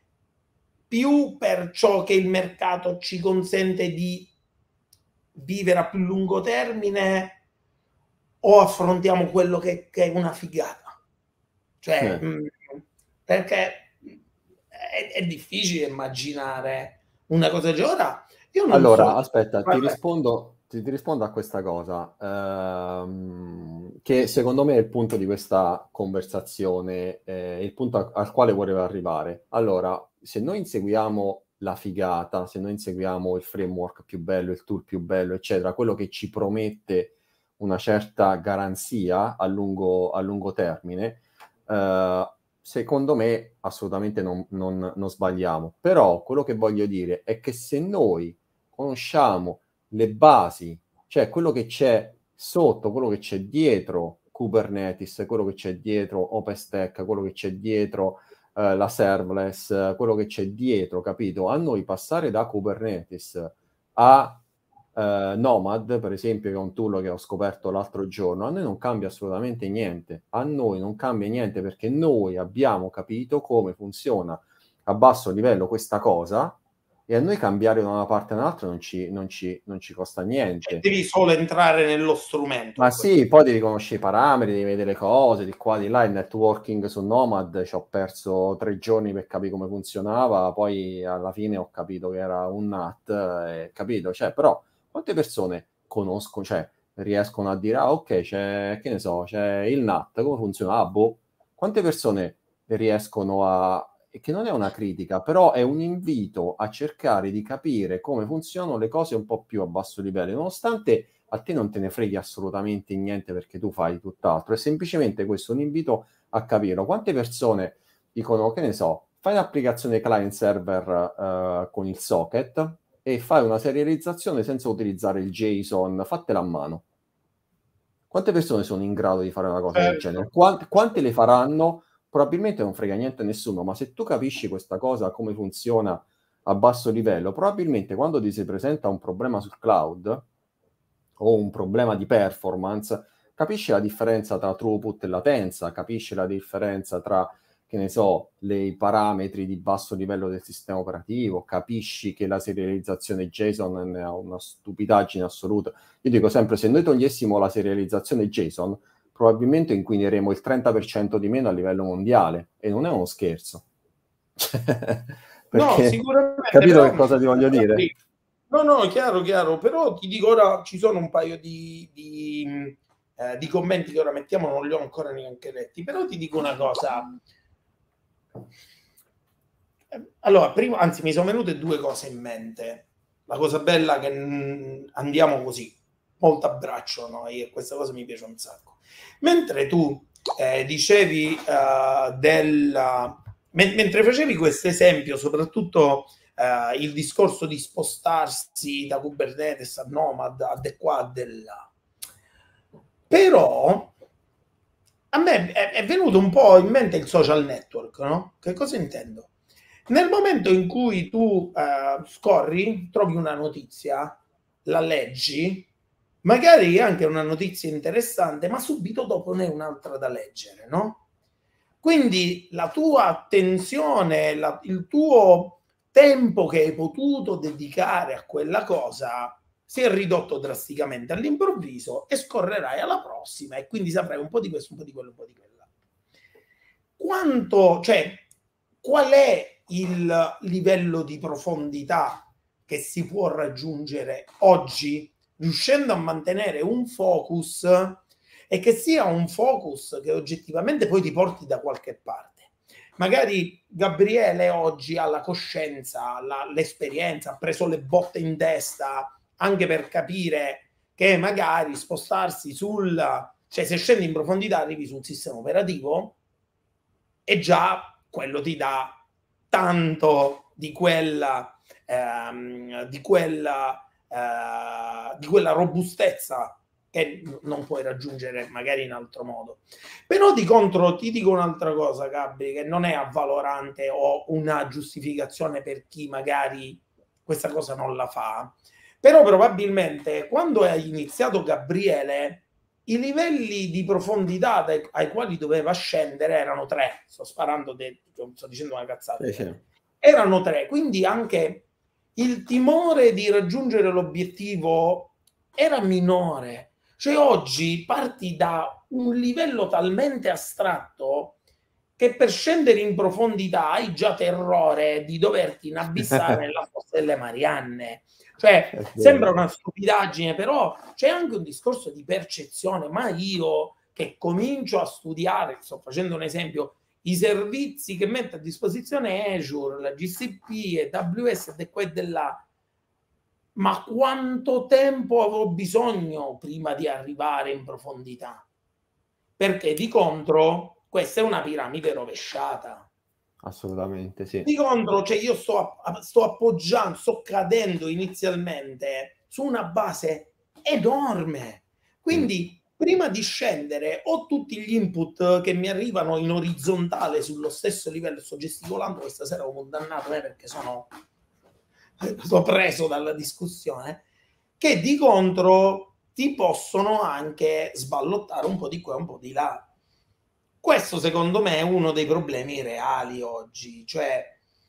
più per ciò che il mercato ci consente di vivere a più lungo termine o affrontiamo quello che, che è una figata? Cioè, Eh. mh, perché è, è difficile immaginare una cosa del genere. Ora, io non Allora, so. aspetta, Vai, ti vai. rispondo, ti, ti rispondo a questa cosa, ehm, che secondo me è il punto di questa conversazione, eh, il punto a- al quale volevo arrivare. Allora, se noi inseguiamo la figata, se noi inseguiamo il framework più bello, il tool più bello, eccetera, quello che ci promette una certa garanzia a lungo, a lungo termine, eh, secondo me assolutamente non, non- non sbagliamo. Però quello che voglio dire è che se noi conosciamo le basi, cioè quello che c'è sotto, quello che c'è dietro Kubernetes, quello che c'è dietro OpenStack, quello che c'è dietro eh, la serverless, quello che c'è dietro, capito? A noi passare da Kubernetes a eh, Nomad, per esempio, che è un tool che ho scoperto l'altro giorno, a noi non cambia assolutamente niente. A noi non cambia niente perché noi abbiamo capito come funziona a basso livello questa cosa e a noi cambiare da una parte all'altra non ci, non ci, non ci costa Cioè, niente. devi solo entrare nello strumento. Ma In questo sì, poi devi conoscere i parametri, devi vedere le cose, di qua, di là, il networking su Nomad, ci ho perso tre giorni per capire come funzionava, poi alla fine ho capito che era un N A T, eh, capito? Cioè, però, quante persone conoscono, cioè, riescono a dire, ah, ok, c'è, che ne so, c'è il N A T, come funziona? Ah, boh. Quante persone riescono a... e che non è una critica, però è un invito a cercare di capire come funzionano le cose un po' più a basso livello, nonostante a te non te ne freghi assolutamente niente perché tu fai tutt'altro, è semplicemente questo un invito a capire. Quante persone dicono, che ne so, fai un'applicazione client server eh, con il socket e fai una serializzazione senza utilizzare il JSON, fatela a mano. Quante persone sono in grado di fare una cosa del certo. genere? Quante, quante le faranno? Probabilmente non frega niente a nessuno, ma se tu capisci questa cosa, come funziona a basso livello, probabilmente quando ti si presenta un problema sul cloud o un problema di performance, capisci la differenza tra throughput e latenza, capisci la differenza tra, che ne so, le, i parametri di basso livello del sistema operativo, capisci che la serializzazione JSON è una stupidaggine assoluta. Io dico sempre, se noi togliessimo la serializzazione JSON, probabilmente inquineremo il trenta per cento di meno a livello mondiale, e non è uno scherzo. No, Perché, sicuramente, capito però che cosa ti voglio dire? no, no, chiaro, chiaro, però ti dico ora, ci sono un paio di, di, eh, di commenti che ora mettiamo, non li ho ancora neanche letti, però ti dico una cosa. Allora, prima, anzi, mi sono venute due cose in mente. La cosa bella è che mh, andiamo così, molto a braccio noi, e questa cosa mi piace un sacco. Mentre tu eh, dicevi uh, del... Me- mentre facevi questo esempio, soprattutto uh, il discorso di spostarsi da Kubernetes a Nomad, a de qua, a de là. Però a me è, è venuto un po' in mente il social network, no? Che cosa intendo? Nel momento in cui tu eh, scorri, trovi una notizia, la leggi, magari anche una notizia interessante, ma subito dopo ne è un'altra da leggere, no? Quindi la tua attenzione, la, il tuo tempo che hai potuto dedicare a quella cosa si è ridotto drasticamente all'improvviso e scorrerai alla prossima e quindi saprai un po' di questo, un po' di quello, un po' di quello. quanto, cioè, qual è il livello di profondità che si può raggiungere oggi, riuscendo a mantenere un focus e che sia un focus che oggettivamente poi ti porti da qualche parte. Magari Gabriele oggi ha la coscienza, la, l'esperienza, ha preso le botte in testa anche per capire che magari spostarsi sul, cioè se scendi in profondità arrivi su un sistema operativo e già quello ti dà tanto di quella ehm, di quella eh, di quella robustezza che non puoi raggiungere magari in altro modo. Però di contro ti dico un'altra cosa, Gabri, che non è avvalorante o una giustificazione per chi magari questa cosa non la fa, però probabilmente quando hai iniziato Gabriele i livelli di profondità dai, ai quali doveva scendere erano tre, sto sparando, de, sto dicendo una cazzata, sì, sì. Erano tre, quindi anche il timore di raggiungere l'obiettivo era minore. Cioè oggi parti da un livello talmente astratto che per scendere in profondità hai già terrore di doverti inabissare nella fossa delle Marianne. Cioè, sembra una stupidaggine, però c'è anche un discorso di percezione. Ma io che comincio a studiare, sto facendo un esempio, i servizi che mette a disposizione Azure, la G C P e A W S e qua e di là, ma quanto tempo avevo bisogno prima di arrivare in profondità? Perché di contro questa è una piramide rovesciata. Assolutamente sì. Di contro, cioè io sto, sto appoggiando, sto cadendo inizialmente su una base enorme. Quindi mm. prima di scendere ho tutti gli input che mi arrivano in orizzontale sullo stesso livello. Sto gesticolando questa sera come un dannato eh, perché sono, sono preso dalla discussione, che di contro ti possono anche sballottare un po' di qua, un po' di là. Questo secondo me è uno dei problemi reali oggi, cioè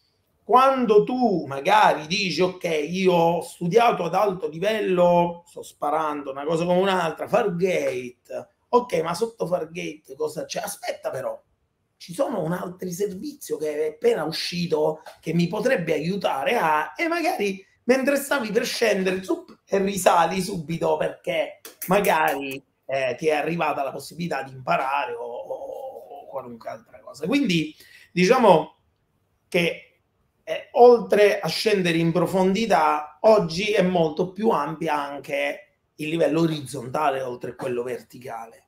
quando tu magari dici ok, io ho studiato ad alto livello, sto sparando una cosa come un'altra, Fargate, ok, ma sotto Fargate cosa c'è? Aspetta però, ci sono un altro servizio che è appena uscito che mi potrebbe aiutare a, e magari mentre stavi per scendere su e risali subito perché magari eh, ti è arrivata la possibilità di imparare o, o, o qualunque altra cosa. Quindi diciamo che eh, oltre a scendere in profondità, oggi è molto più ampia anche il livello orizzontale oltre a quello verticale.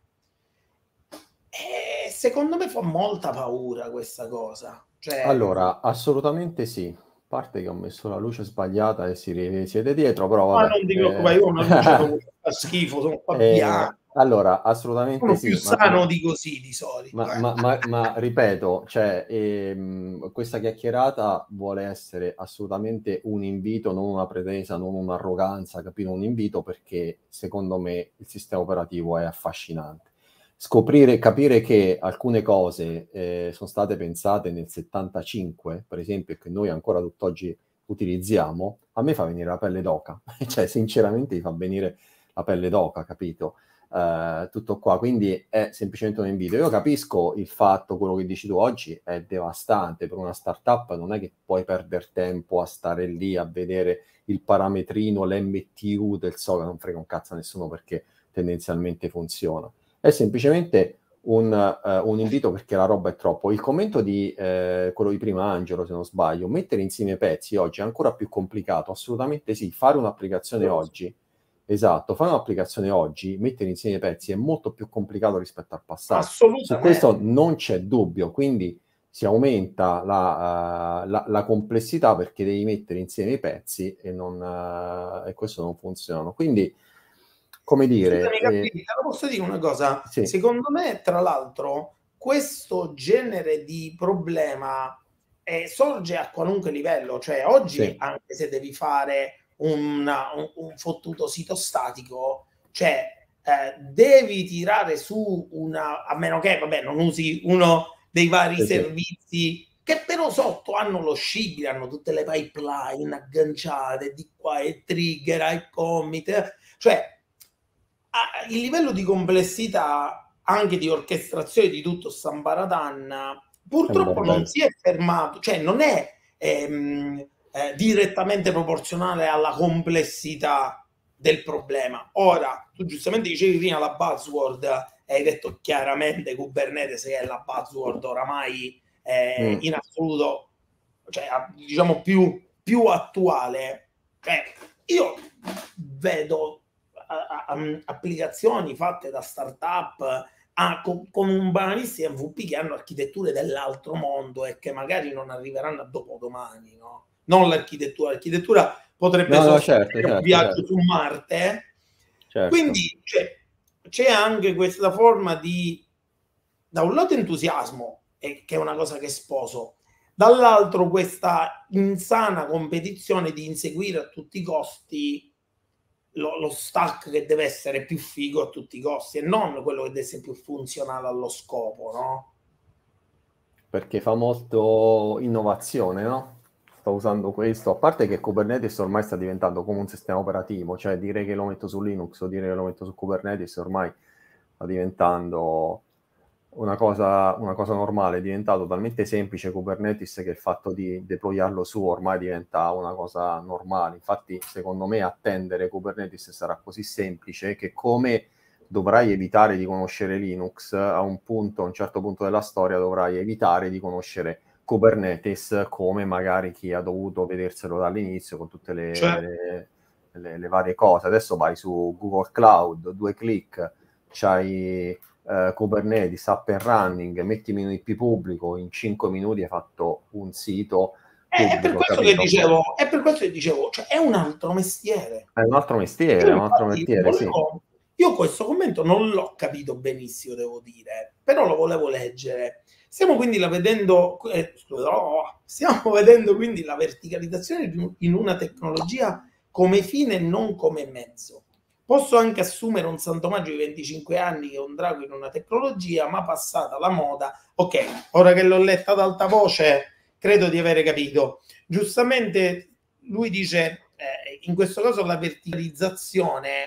E secondo me fa molta paura questa cosa. Cioè, allora, assolutamente sì. A parte che ho messo la luce sbagliata e si siete dietro, però vabbè. Ma non ti preoccupare, eh... io ho una luce che fa schifo, sono qua eh, bianco. Allora, assolutamente sono sì. più sano ma, di così di solito. Ma, eh. ma, ma, ma ripeto, cioè, ehm, questa chiacchierata vuole essere assolutamente un invito, non una pretesa, non un'arroganza, capito? Un invito perché secondo me il sistema operativo è affascinante. Scoprire, capire che alcune cose eh, sono state pensate nel settantacinque, per esempio, che noi ancora tutt'oggi utilizziamo, a me fa venire la pelle d'oca. Cioè, sinceramente, mi fa venire la pelle d'oca, capito? Uh, tutto qua, quindi è semplicemente un invito. Io capisco il fatto, quello che dici tu oggi è devastante per una startup, non è che puoi perdere tempo a stare lì a vedere il parametrino, l'M T U del S O C, non frega un cazzo a nessuno perché tendenzialmente funziona. È semplicemente un, uh, un invito perché la roba è troppo. Il commento di eh, quello di prima, Angelo, se non sbaglio, mettere insieme i pezzi oggi è ancora più complicato, assolutamente sì. Fare un'applicazione oggi, esatto, fare un'applicazione oggi, mettere insieme i pezzi è molto più complicato rispetto al passato. Assolutamente. Su questo non c'è dubbio, quindi si aumenta la, uh, la, la complessità perché devi mettere insieme i pezzi e, non, uh, e questo non funziona. Quindi, come dire... Scusami, eh, Capita, posso dire una cosa? sì. Secondo me, tra l'altro, questo genere di problema eh, sorge a qualunque livello. Cioè, oggi, sì. Anche se devi fare una, un, un fottuto sito statico, cioè, eh, devi tirare su una... A meno che, vabbè, non usi uno dei vari sì, servizi... Sì. Che però sotto hanno lo scibile, hanno tutte le pipeline agganciate di qua, e trigger, e commit, cioè il livello di complessità anche di orchestrazione di tutto Sambaratan purtroppo non si è fermato, cioè non è ehm, eh, direttamente proporzionale alla complessità del problema. Ora, tu giustamente dicevi prima la buzzword, hai detto chiaramente Kubernetes che è la buzzword oramai eh, mm. in assoluto, cioè diciamo più, più attuale. Eh, io vedo a, a, applicazioni fatte da startup a, con, con un banalissimo M V P che hanno architetture dell'altro mondo e che magari non arriveranno a dopodomani, no? Non l'architettura, l'architettura potrebbe no, no, sostenere certo, certo, un viaggio certo. su Marte. Certo. Quindi cioè, c'è anche questa forma di, da un lato entusiasmo, e, che è una cosa che sposo, dall'altro questa insana competizione di inseguire a tutti i costi lo, lo stack che deve essere più figo a tutti i costi e non quello che deve essere più funzionale allo scopo, no? Perché fa molto innovazione, no? Sto usando questo, a parte che Kubernetes ormai sta diventando come un sistema operativo, cioè dire che lo metto su Linux o dire che lo metto su Kubernetes ormai sta diventando una cosa, una cosa normale, è diventato talmente semplice Kubernetes che il fatto di deployarlo su ormai diventa una cosa normale. Infatti, secondo me, attendere Kubernetes sarà così semplice che come dovrai evitare di conoscere Linux, a un punto, a un certo punto della storia dovrai evitare di conoscere Kubernetes, come magari chi ha dovuto vederselo dall'inizio con tutte le, cioè... le, le, le varie cose. Adesso vai su Google Cloud, due clic, c'hai Uh, Kubernetes up and running, mettimi in I P pubblico, in cinque minuti hai fatto un sito pubblico, è per questo capito? che dicevo, è per questo che dicevo, cioè è un altro mestiere. È un altro mestiere, è un altro mestiere, volevo, sì. Io questo commento non l'ho capito benissimo, devo dire, però lo volevo leggere. Stiamo quindi la vedendo, eh, scusa, oh, stiamo vedendo quindi la verticalizzazione in una tecnologia come fine e non come mezzo. Posso anche assumere un santomaggio di venticinque anni che è un drago in una tecnologia, ma passata la moda. Ok, ora che l'ho letta ad alta voce, credo di avere capito. Giustamente lui dice, eh, in questo caso la verticalizzazione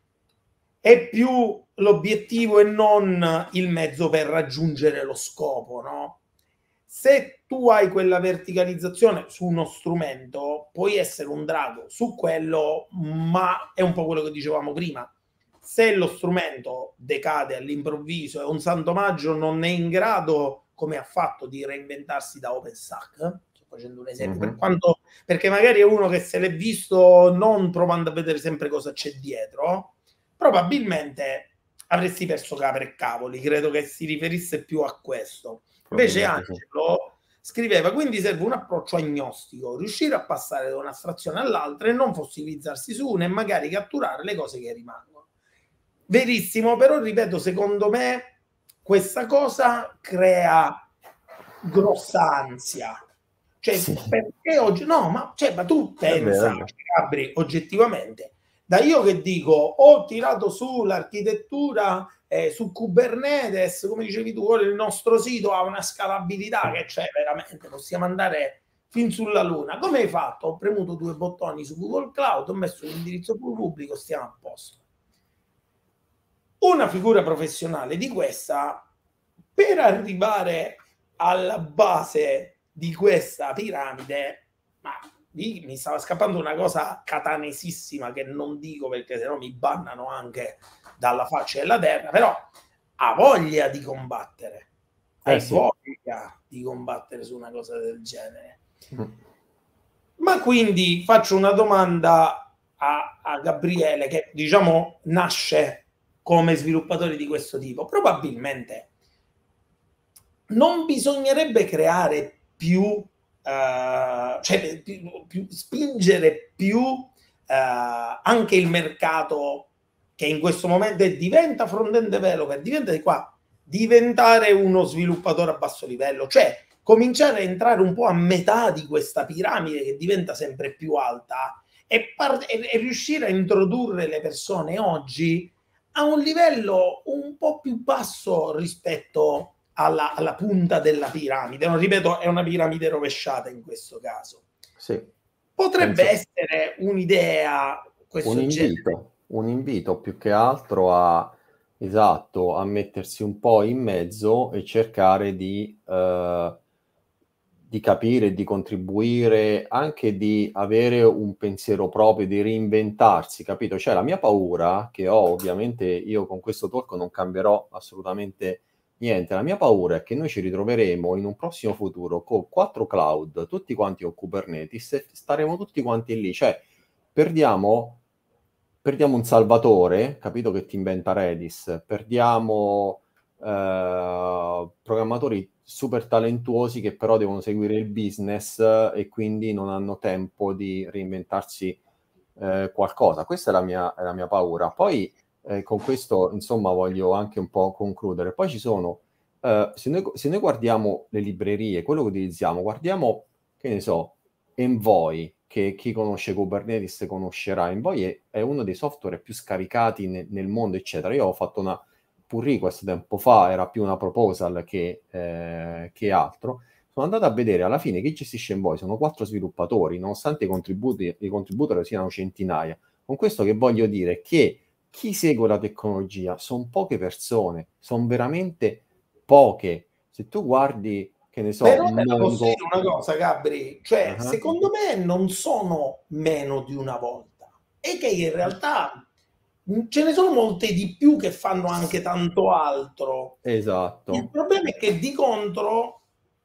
è più l'obiettivo e non il mezzo per raggiungere lo scopo, no? Se tu hai quella verticalizzazione su uno strumento, puoi essere un drago su quello, ma è un po' quello che dicevamo prima. Se lo strumento decade all'improvviso e un santomaggio non è in grado, come ha fatto, di reinventarsi da OpenStack, sto facendo un esempio, mm-hmm. per quanto, perché magari è uno che se l'è visto non provando a vedere sempre cosa c'è dietro, probabilmente avresti perso capre e cavoli. Credo che si riferisse più a questo. Invece Angelo scriveva, quindi serve un approccio agnostico, riuscire a passare da un'astrazione all'altra e non fossilizzarsi su una e magari catturare le cose che rimangono. Verissimo, però ripeto, secondo me questa cosa crea grossa ansia. Cioè, sì. Perché oggi... No, ma, cioè, ma tu pensa, Gabri, oggettivamente, da io che dico, ho tirato su l'architettura eh, su Kubernetes, come dicevi tu, il nostro sito ha una scalabilità che c'è veramente, possiamo andare fin sulla luna. Come hai fatto? Ho premuto due bottoni su Google Cloud, ho messo l'indirizzo pubblico, stiamo a posto. Una figura professionale di questa, per arrivare alla base di questa piramide, ma mi stava scappando una cosa catanesissima che non dico perché sennò mi bannano anche dalla faccia della terra, però ha voglia di combattere, eh, hai sì. voglia di combattere su una cosa del genere. Mm. Ma quindi faccio una domanda a, a Gabriele, che diciamo nasce come sviluppatore di questo tipo. Probabilmente non bisognerebbe creare più Uh, cioè più, più, spingere più uh, anche il mercato che in questo momento diventa front-end developer, diventa di qua, diventare uno sviluppatore a basso livello, cioè cominciare a entrare un po' a metà di questa piramide che diventa sempre più alta e, par- e, e riuscire a introdurre le persone oggi a un livello un po' più basso rispetto Alla, alla punta della piramide. Non ripeto, è una piramide rovesciata in questo caso. Sì. Potrebbe Penso... essere un'idea, questo un invito, genere. Un invito più che altro a esatto, a mettersi un po' in mezzo e cercare di, eh, di capire, di contribuire, anche di avere un pensiero proprio, di reinventarsi, capito? Cioè la mia paura, che ho ovviamente, io con questo talk non cambierò assolutamente niente, la mia paura è che noi ci ritroveremo in un prossimo futuro con quattro cloud, tutti quanti con Kubernetes, e staremo tutti quanti lì, cioè perdiamo, perdiamo un salvatore, capito, che ti inventa Redis, perdiamo eh, programmatori super talentuosi che però devono seguire il business e quindi non hanno tempo di reinventarsi eh, qualcosa. Questa è la mia, è la mia paura. Poi eh, con questo, insomma, voglio anche un po' concludere. Poi ci sono, eh, se noi, se noi guardiamo le librerie, quello che utilizziamo, guardiamo, che ne so, Envoy, che chi conosce Kubernetes conoscerà. Envoy è, è uno dei software più scaricati ne, nel mondo, eccetera. Io ho fatto una pull request tempo fa, era più una proposal che, eh, che altro. Sono andato a vedere, alla fine chi gestisce Envoy sono quattro sviluppatori, nonostante i contributi, i contributori siano centinaia. Con questo che voglio dire è che chi segue la tecnologia sono poche persone, sono veramente poche. Se tu guardi, che ne so, Però te la posso Mongo... dire una cosa, Gabri, cioè Uh-huh. secondo me non sono meno di una volta, e che in realtà ce ne sono molte di più che fanno anche tanto altro. Il Esatto. problema è che di contro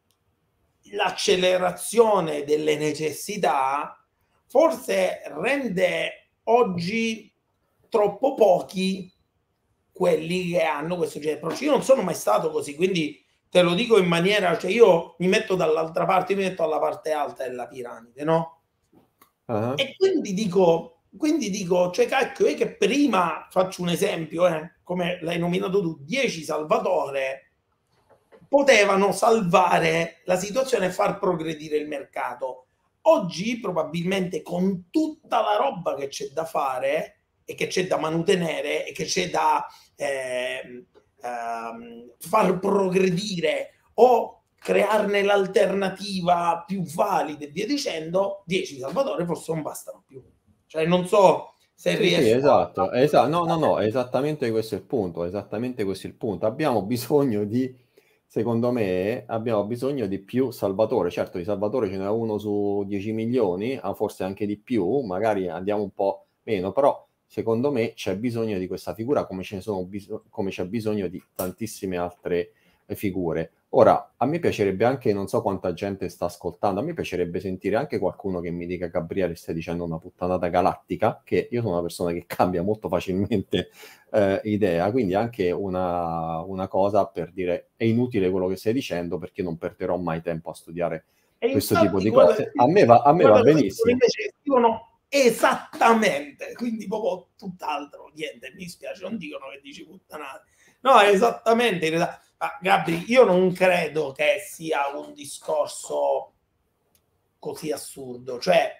l'accelerazione delle necessità forse rende oggi troppo pochi quelli che hanno questo genere di approccio. Io non sono mai stato così, quindi te lo dico in maniera, cioè io mi metto dall'altra parte, mi metto alla parte alta della piramide, no? Uh-huh. E quindi dico, quindi dico, cioè cacchio, è che prima, faccio un esempio, eh, come l'hai nominato tu, dieci Salvatore potevano salvare la situazione e far progredire il mercato. Oggi probabilmente con tutta la roba che c'è da fare e che c'è da mantenere e che c'è da eh, eh, far progredire o crearne l'alternativa più valida e via dicendo, dieci Salvatore forse non bastano più. Cioè non so se Sì, sì, riesco a... esatto, esatto. No, no, no, esattamente questo è il punto, esattamente questo è il punto. Abbiamo bisogno di, secondo me, abbiamo bisogno di più Salvatore. Certo, di Salvatore ce n'è uno su dieci milioni, ah, forse anche di più, magari andiamo un po' meno, però secondo me c'è bisogno di questa figura come ce ne sono bis- come c'è bisogno di tantissime altre eh, figure. Ora, a me piacerebbe anche, non so quanta gente sta ascoltando, a me piacerebbe sentire anche qualcuno che mi dica: Gabriele, stai dicendo una puttanata galattica, che io sono una persona che cambia molto facilmente eh, idea, quindi anche una, una cosa per dire: è inutile quello che stai dicendo perché non perderò mai tempo a studiare E questo tipo infatti di quelle cose. A me va, a me va benissimo. invece scrivono esattamente, quindi proprio tutt'altro, niente, mi spiace, non dicono che dici puttanate. No, esattamente, in realtà. Ah, Gabri, io non credo che sia un discorso così assurdo, cioè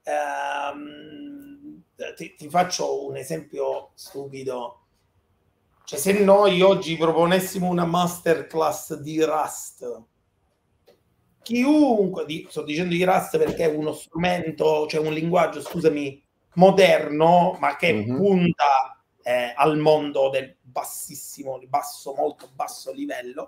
ehm, ti, ti faccio un esempio stupido. Cioè, se noi oggi proponessimo una masterclass di Rust, chiunque, di, sto dicendo di Rust perché è uno strumento, cioè un linguaggio, scusami, moderno, ma che Mhm. punta eh, al mondo del bassissimo, basso, molto basso livello.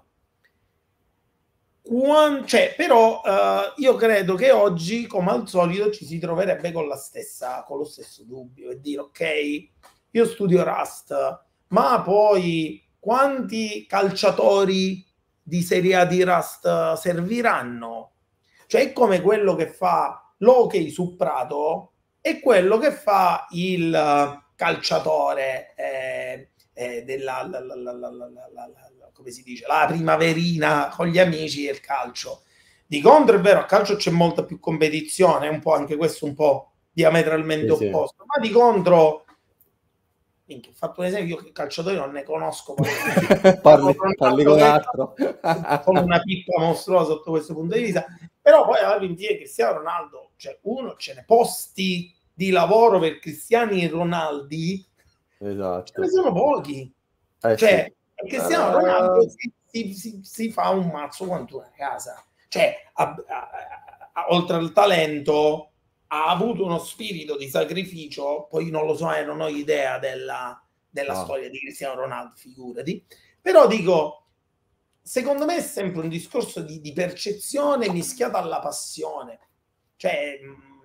Quando, cioè, però eh, io credo che oggi, come al solito, ci si troverebbe con la stessa, con lo stesso dubbio e dire: ok, io studio Rust, ma poi quanti calciatori di Serie A di Rust serviranno? Cioè è come quello che fa l'hockey su prato e quello che fa il calciatore eh, eh, della la, la, la, la, come si dice, la primaverina con gli amici e il calcio. Di contro è vero, a calcio c'è molta più competizione, un po' anche questo un po' diametralmente Sì, sì. opposto, ma di contro minchia, ho fatto un esempio, io che calciatori non ne conosco, Parli, parli con altro. sono una pippa mostruosa sotto questo punto di vista, però poi alla fine Cristiano Ronaldo, cioè uno ce ne posti di lavoro per Cristiani Ronaldi, ce ne Esatto. sono pochi, Eh sì. cioè Cristiano Ronaldo Uh, si, si, si, si fa un mazzo quanto una casa, cioè a, a, a, oltre al talento ha avuto uno spirito di sacrificio, poi non lo so, eh, non ho idea della della Ah. storia di Cristiano Ronaldo, figurati. Però dico, secondo me è sempre un discorso di, di percezione mischiata alla passione. Cioè,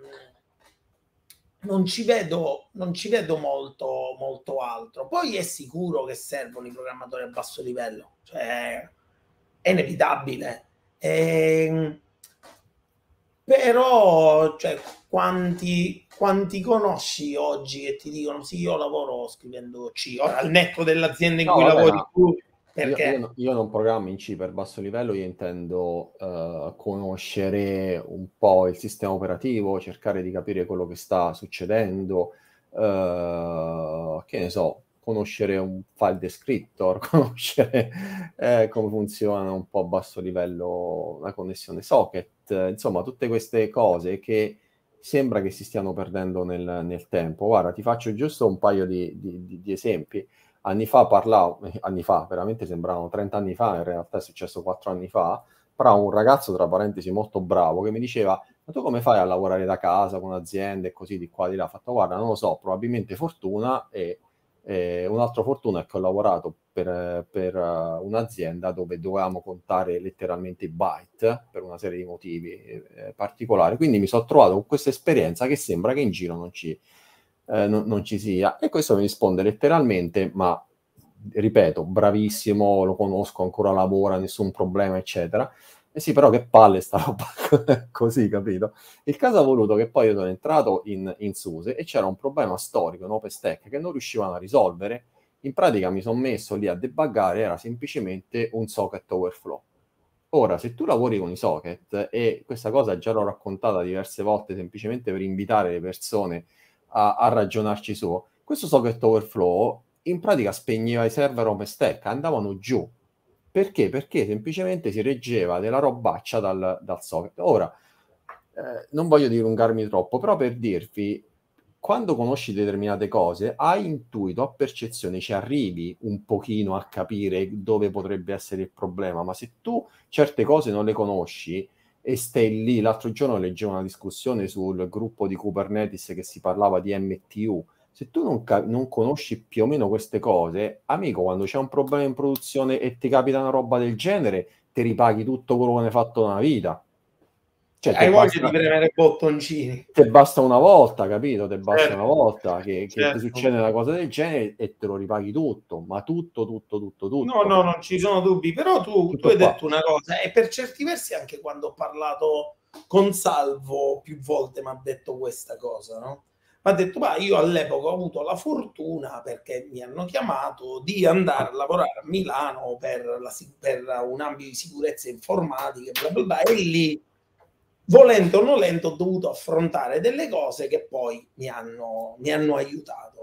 non ci vedo, non ci vedo molto, molto altro. Poi è sicuro che servono i programmatori a basso livello, cioè è inevitabile. E, però, cioè, quanti, quanti conosci oggi che ti dicono sì, io lavoro scrivendo C, ora al netto dell'azienda in No, cui vabbè, lavori ma tu, io, perché? io no- io non programmo in C per basso livello, io intendo eh, conoscere un po' il sistema operativo, cercare di capire quello che sta succedendo, eh, che ne so, conoscere un file descriptor, conoscere eh, come funziona un po' a basso livello la connessione socket, eh, insomma, tutte queste cose che sembra che si stiano perdendo nel, nel tempo. Guarda, ti faccio giusto un paio di, di- di- di esempi. Anni fa parlavo, eh, anni fa, veramente sembravano trenta anni fa, in realtà è successo quattro anni fa, però un ragazzo, tra parentesi, molto bravo, che mi diceva, ma tu come fai a lavorare da casa con aziende e così di qua di là? Ho fatto, guarda, non lo so, probabilmente fortuna e, e un altro fortuna è che ho lavorato per, per uh, un'azienda dove dovevamo contare letteralmente i byte per una serie di motivi eh, particolari, quindi mi sono trovato con questa esperienza che sembra che in giro non ci eh, non, non ci sia. E questo mi risponde letteralmente, ma ripeto, bravissimo, lo conosco, ancora lavora, nessun problema, eccetera. E sì, però che palle sta roba così, capito? Il caso ha voluto che poi io sono entrato in, in SUSE e c'era un problema storico in OpenStack che non riuscivano a risolvere. In pratica mi sono messo lì a debuggare, era semplicemente un socket overflow. Ora, se tu lavori con i socket, e questa cosa già l'ho raccontata diverse volte semplicemente per invitare le persone a, a ragionarci su, questo socket overflow in pratica spegneva i server OpenStack, andavano giù. Perché? Perché semplicemente si reggeva della robaccia dal, dal socket. Ora, eh, non voglio dilungarmi troppo, però per dirvi, quando conosci determinate cose, hai intuito, a percezione, ci arrivi un pochino a capire dove potrebbe essere il problema, ma se tu certe cose non le conosci e stai lì, l'altro giorno leggevo una discussione sul gruppo di Kubernetes che si parlava di M T U, se tu non, ca- non conosci più o meno queste cose, amico, quando c'è un problema in produzione e ti capita una roba del genere, ti ripaghi tutto quello che ne hai fatto nella vita. Cioè, te Hai voglia di basta, premere bottoncini. te basta una volta, capito? Te basta una Certo, volta che, che ti certo. succede una cosa del genere e te lo ripaghi tutto, ma tutto, tutto, tutto, No, tutto. no, non ci sono dubbi, però tu, tu Tutto hai qua. detto una cosa e per certi versi anche quando ho parlato con Salvo più volte mi ha detto questa cosa, no? Mi ha detto, ma io all'epoca ho avuto la fortuna, perché mi hanno chiamato, di andare a lavorare a Milano per, la, per un ambito di sicurezza informatica, bla bla bla, e lì, volendo o nolento, ho dovuto affrontare delle cose che poi mi hanno, mi hanno aiutato.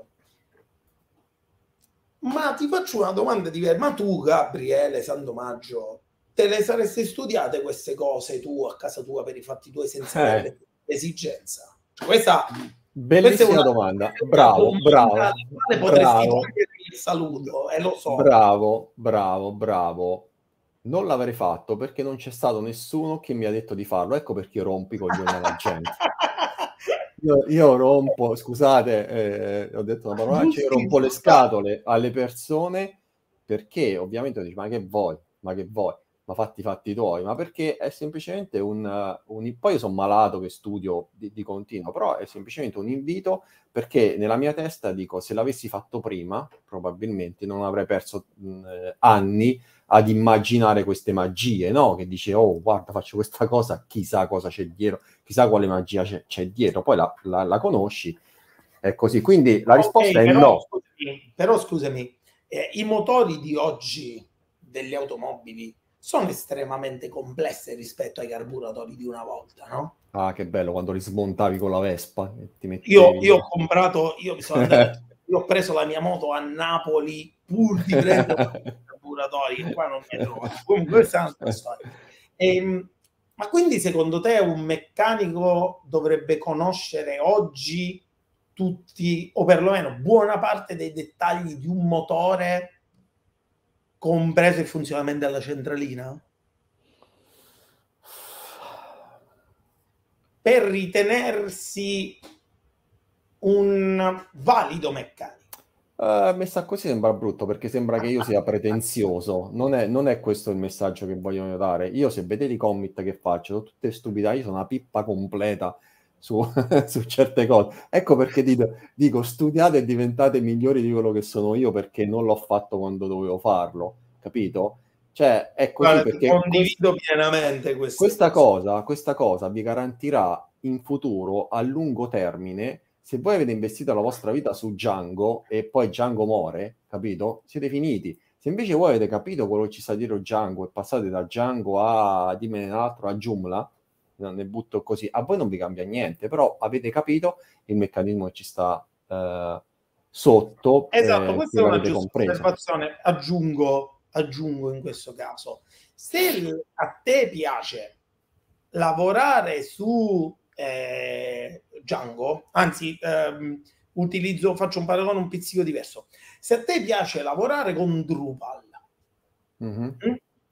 Ma ti faccio una domanda diversa. Ma tu, Gabriele Sandomaggio, te le saresti studiate queste cose tu a casa tua per i fatti tuoi senza Eh, avere esigenza? Questa, questa è bellissima una, domanda. una Bravo, domanda alla bravo, quale potresti bravo, togliere il saluto, e lo so. bravo, bravo, bravo. Non l'avrei fatto perché non c'è stato nessuno che mi ha detto di farlo. Ecco perché io rompo i coglioni alla gente. Io, io rompo, scusate, eh, ho detto una parolaccia, io rompo le Giustissimo, no, scatole alle persone perché ovviamente dici, ma che vuoi, ma che vuoi, ma fatti i fatti tuoi, ma perché è semplicemente un, uh, un- poi io sono malato che studio di, di continuo, però è semplicemente un invito perché nella mia testa dico, se l'avessi fatto prima, probabilmente non avrei perso mh, eh, anni ad immaginare queste magie, no? Che dice, oh, guarda, faccio questa cosa, chissà cosa c'è dietro, chissà quale magia c'è, c'è dietro, poi la, la- la conosci, è così. Quindi la risposta ok, è però no. scusami, però scusami, eh, i motori di oggi delle automobili sono estremamente complessi rispetto ai carburatori di una volta, no? Ah, che bello, quando li smontavi con la Vespa e ti Io, io mettevi... ho comprato, io sono andato, io ho preso la mia moto a Napoli pur di prendere i carburatori e qua non mi hai trovato. Comunque questa è un'altra storia. Ehm, ma quindi secondo te un meccanico dovrebbe conoscere oggi tutti, o perlomeno buona parte dei dettagli di un motore, compreso il funzionamento della centralina? Per ritenersi un valido meccanico? Uh, messa così sembra brutto perché sembra che io sia pretenzioso. Non è, non è questo il messaggio che vogliono dare. Io, se vedete i commit che faccio, sono tutte stupidità. Io sono una pippa completa su, su certe cose. Ecco perché dico, dico, studiate e diventate migliori di quello che sono io, perché non l'ho fatto quando dovevo farlo, capito? Cioè, è così Guarda, perché condivido quest- pienamente queste questa cose. cosa, questa cosa vi garantirà in futuro, a lungo termine, se voi avete investito la vostra vita su Django e poi Django muore, capito? Siete finiti. Se invece voi avete capito quello che ci sta dietro Django e passate da Django a, dimmene un altro, a Joomla, ne butto così, a voi non vi cambia niente, però avete capito il meccanismo che ci sta eh, sotto, Esatto, eh, che questa è una l'avete giusta compreso. osservazione. Aggiungo, aggiungo in questo caso, se a te piace lavorare su eh, Django, anzi ehm, utilizzo, faccio un paragone un pizzico diverso. Se a te piace lavorare con Drupal, Mm-hmm. mh,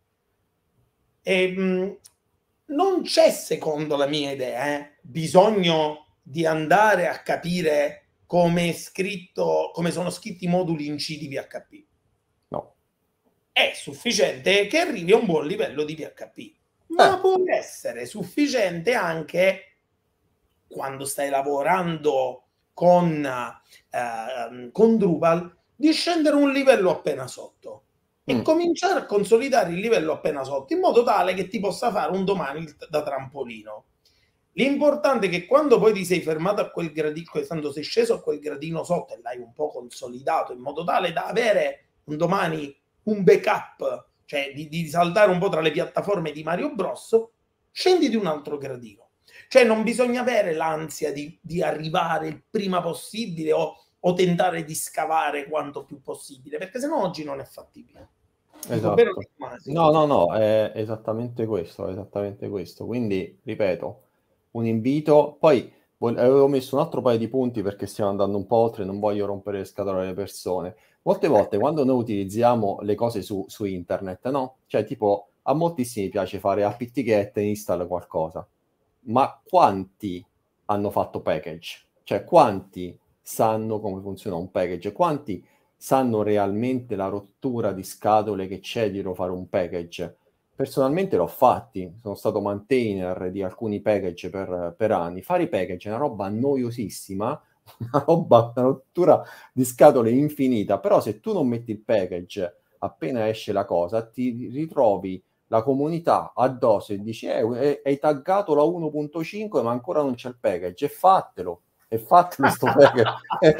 e, mh, non c'è, secondo la mia idea, eh, bisogno di andare a capire come è scritto, come sono scritti i moduli in C di P H P. No. È sufficiente che arrivi a un buon livello di P H P, ma Eh. può essere sufficiente anche quando stai lavorando con, eh, con Drupal di scendere un livello appena sotto e Mm. cominciare a consolidare il livello appena sotto in modo tale che ti possa fare un domani da trampolino. L'importante è che quando poi ti sei fermato a quel gradino, quando sei sceso a quel gradino sotto e l'hai un po' consolidato in modo tale da avere un domani un backup, cioè di, di saltare un po' tra le piattaforme di Mario Bros, scendi di un altro gradino. Cioè non bisogna avere l'ansia di, di arrivare il prima possibile o, o tentare di scavare quanto più possibile, perché sennò oggi non è fattibile. Esatto. No, no, no, è esattamente questo, è esattamente questo. Quindi, ripeto, un invito. Poi avevo messo un altro paio di punti perché stiamo andando un po' oltre, non voglio rompere le scatole alle persone. Molte volte quando noi utilizziamo le cose su, su internet, no? Cioè, tipo, a moltissimi piace fare apt get e install qualcosa. Ma quanti hanno fatto package? Cioè, quanti sanno come funziona un package? Quanti sanno realmente la rottura di scatole che c'è dietro fare un package? Personalmente l'ho fatti, sono stato maintainer di alcuni package per, per anni. Fare i package è una roba noiosissima, una roba, una rottura di scatole infinita, però se tu non metti il package appena esce la cosa, ti ritrovi la comunità addosso e dici eh, hai taggato la uno punto cinque ma ancora non c'è il package, e fatelo. E fatelo sto package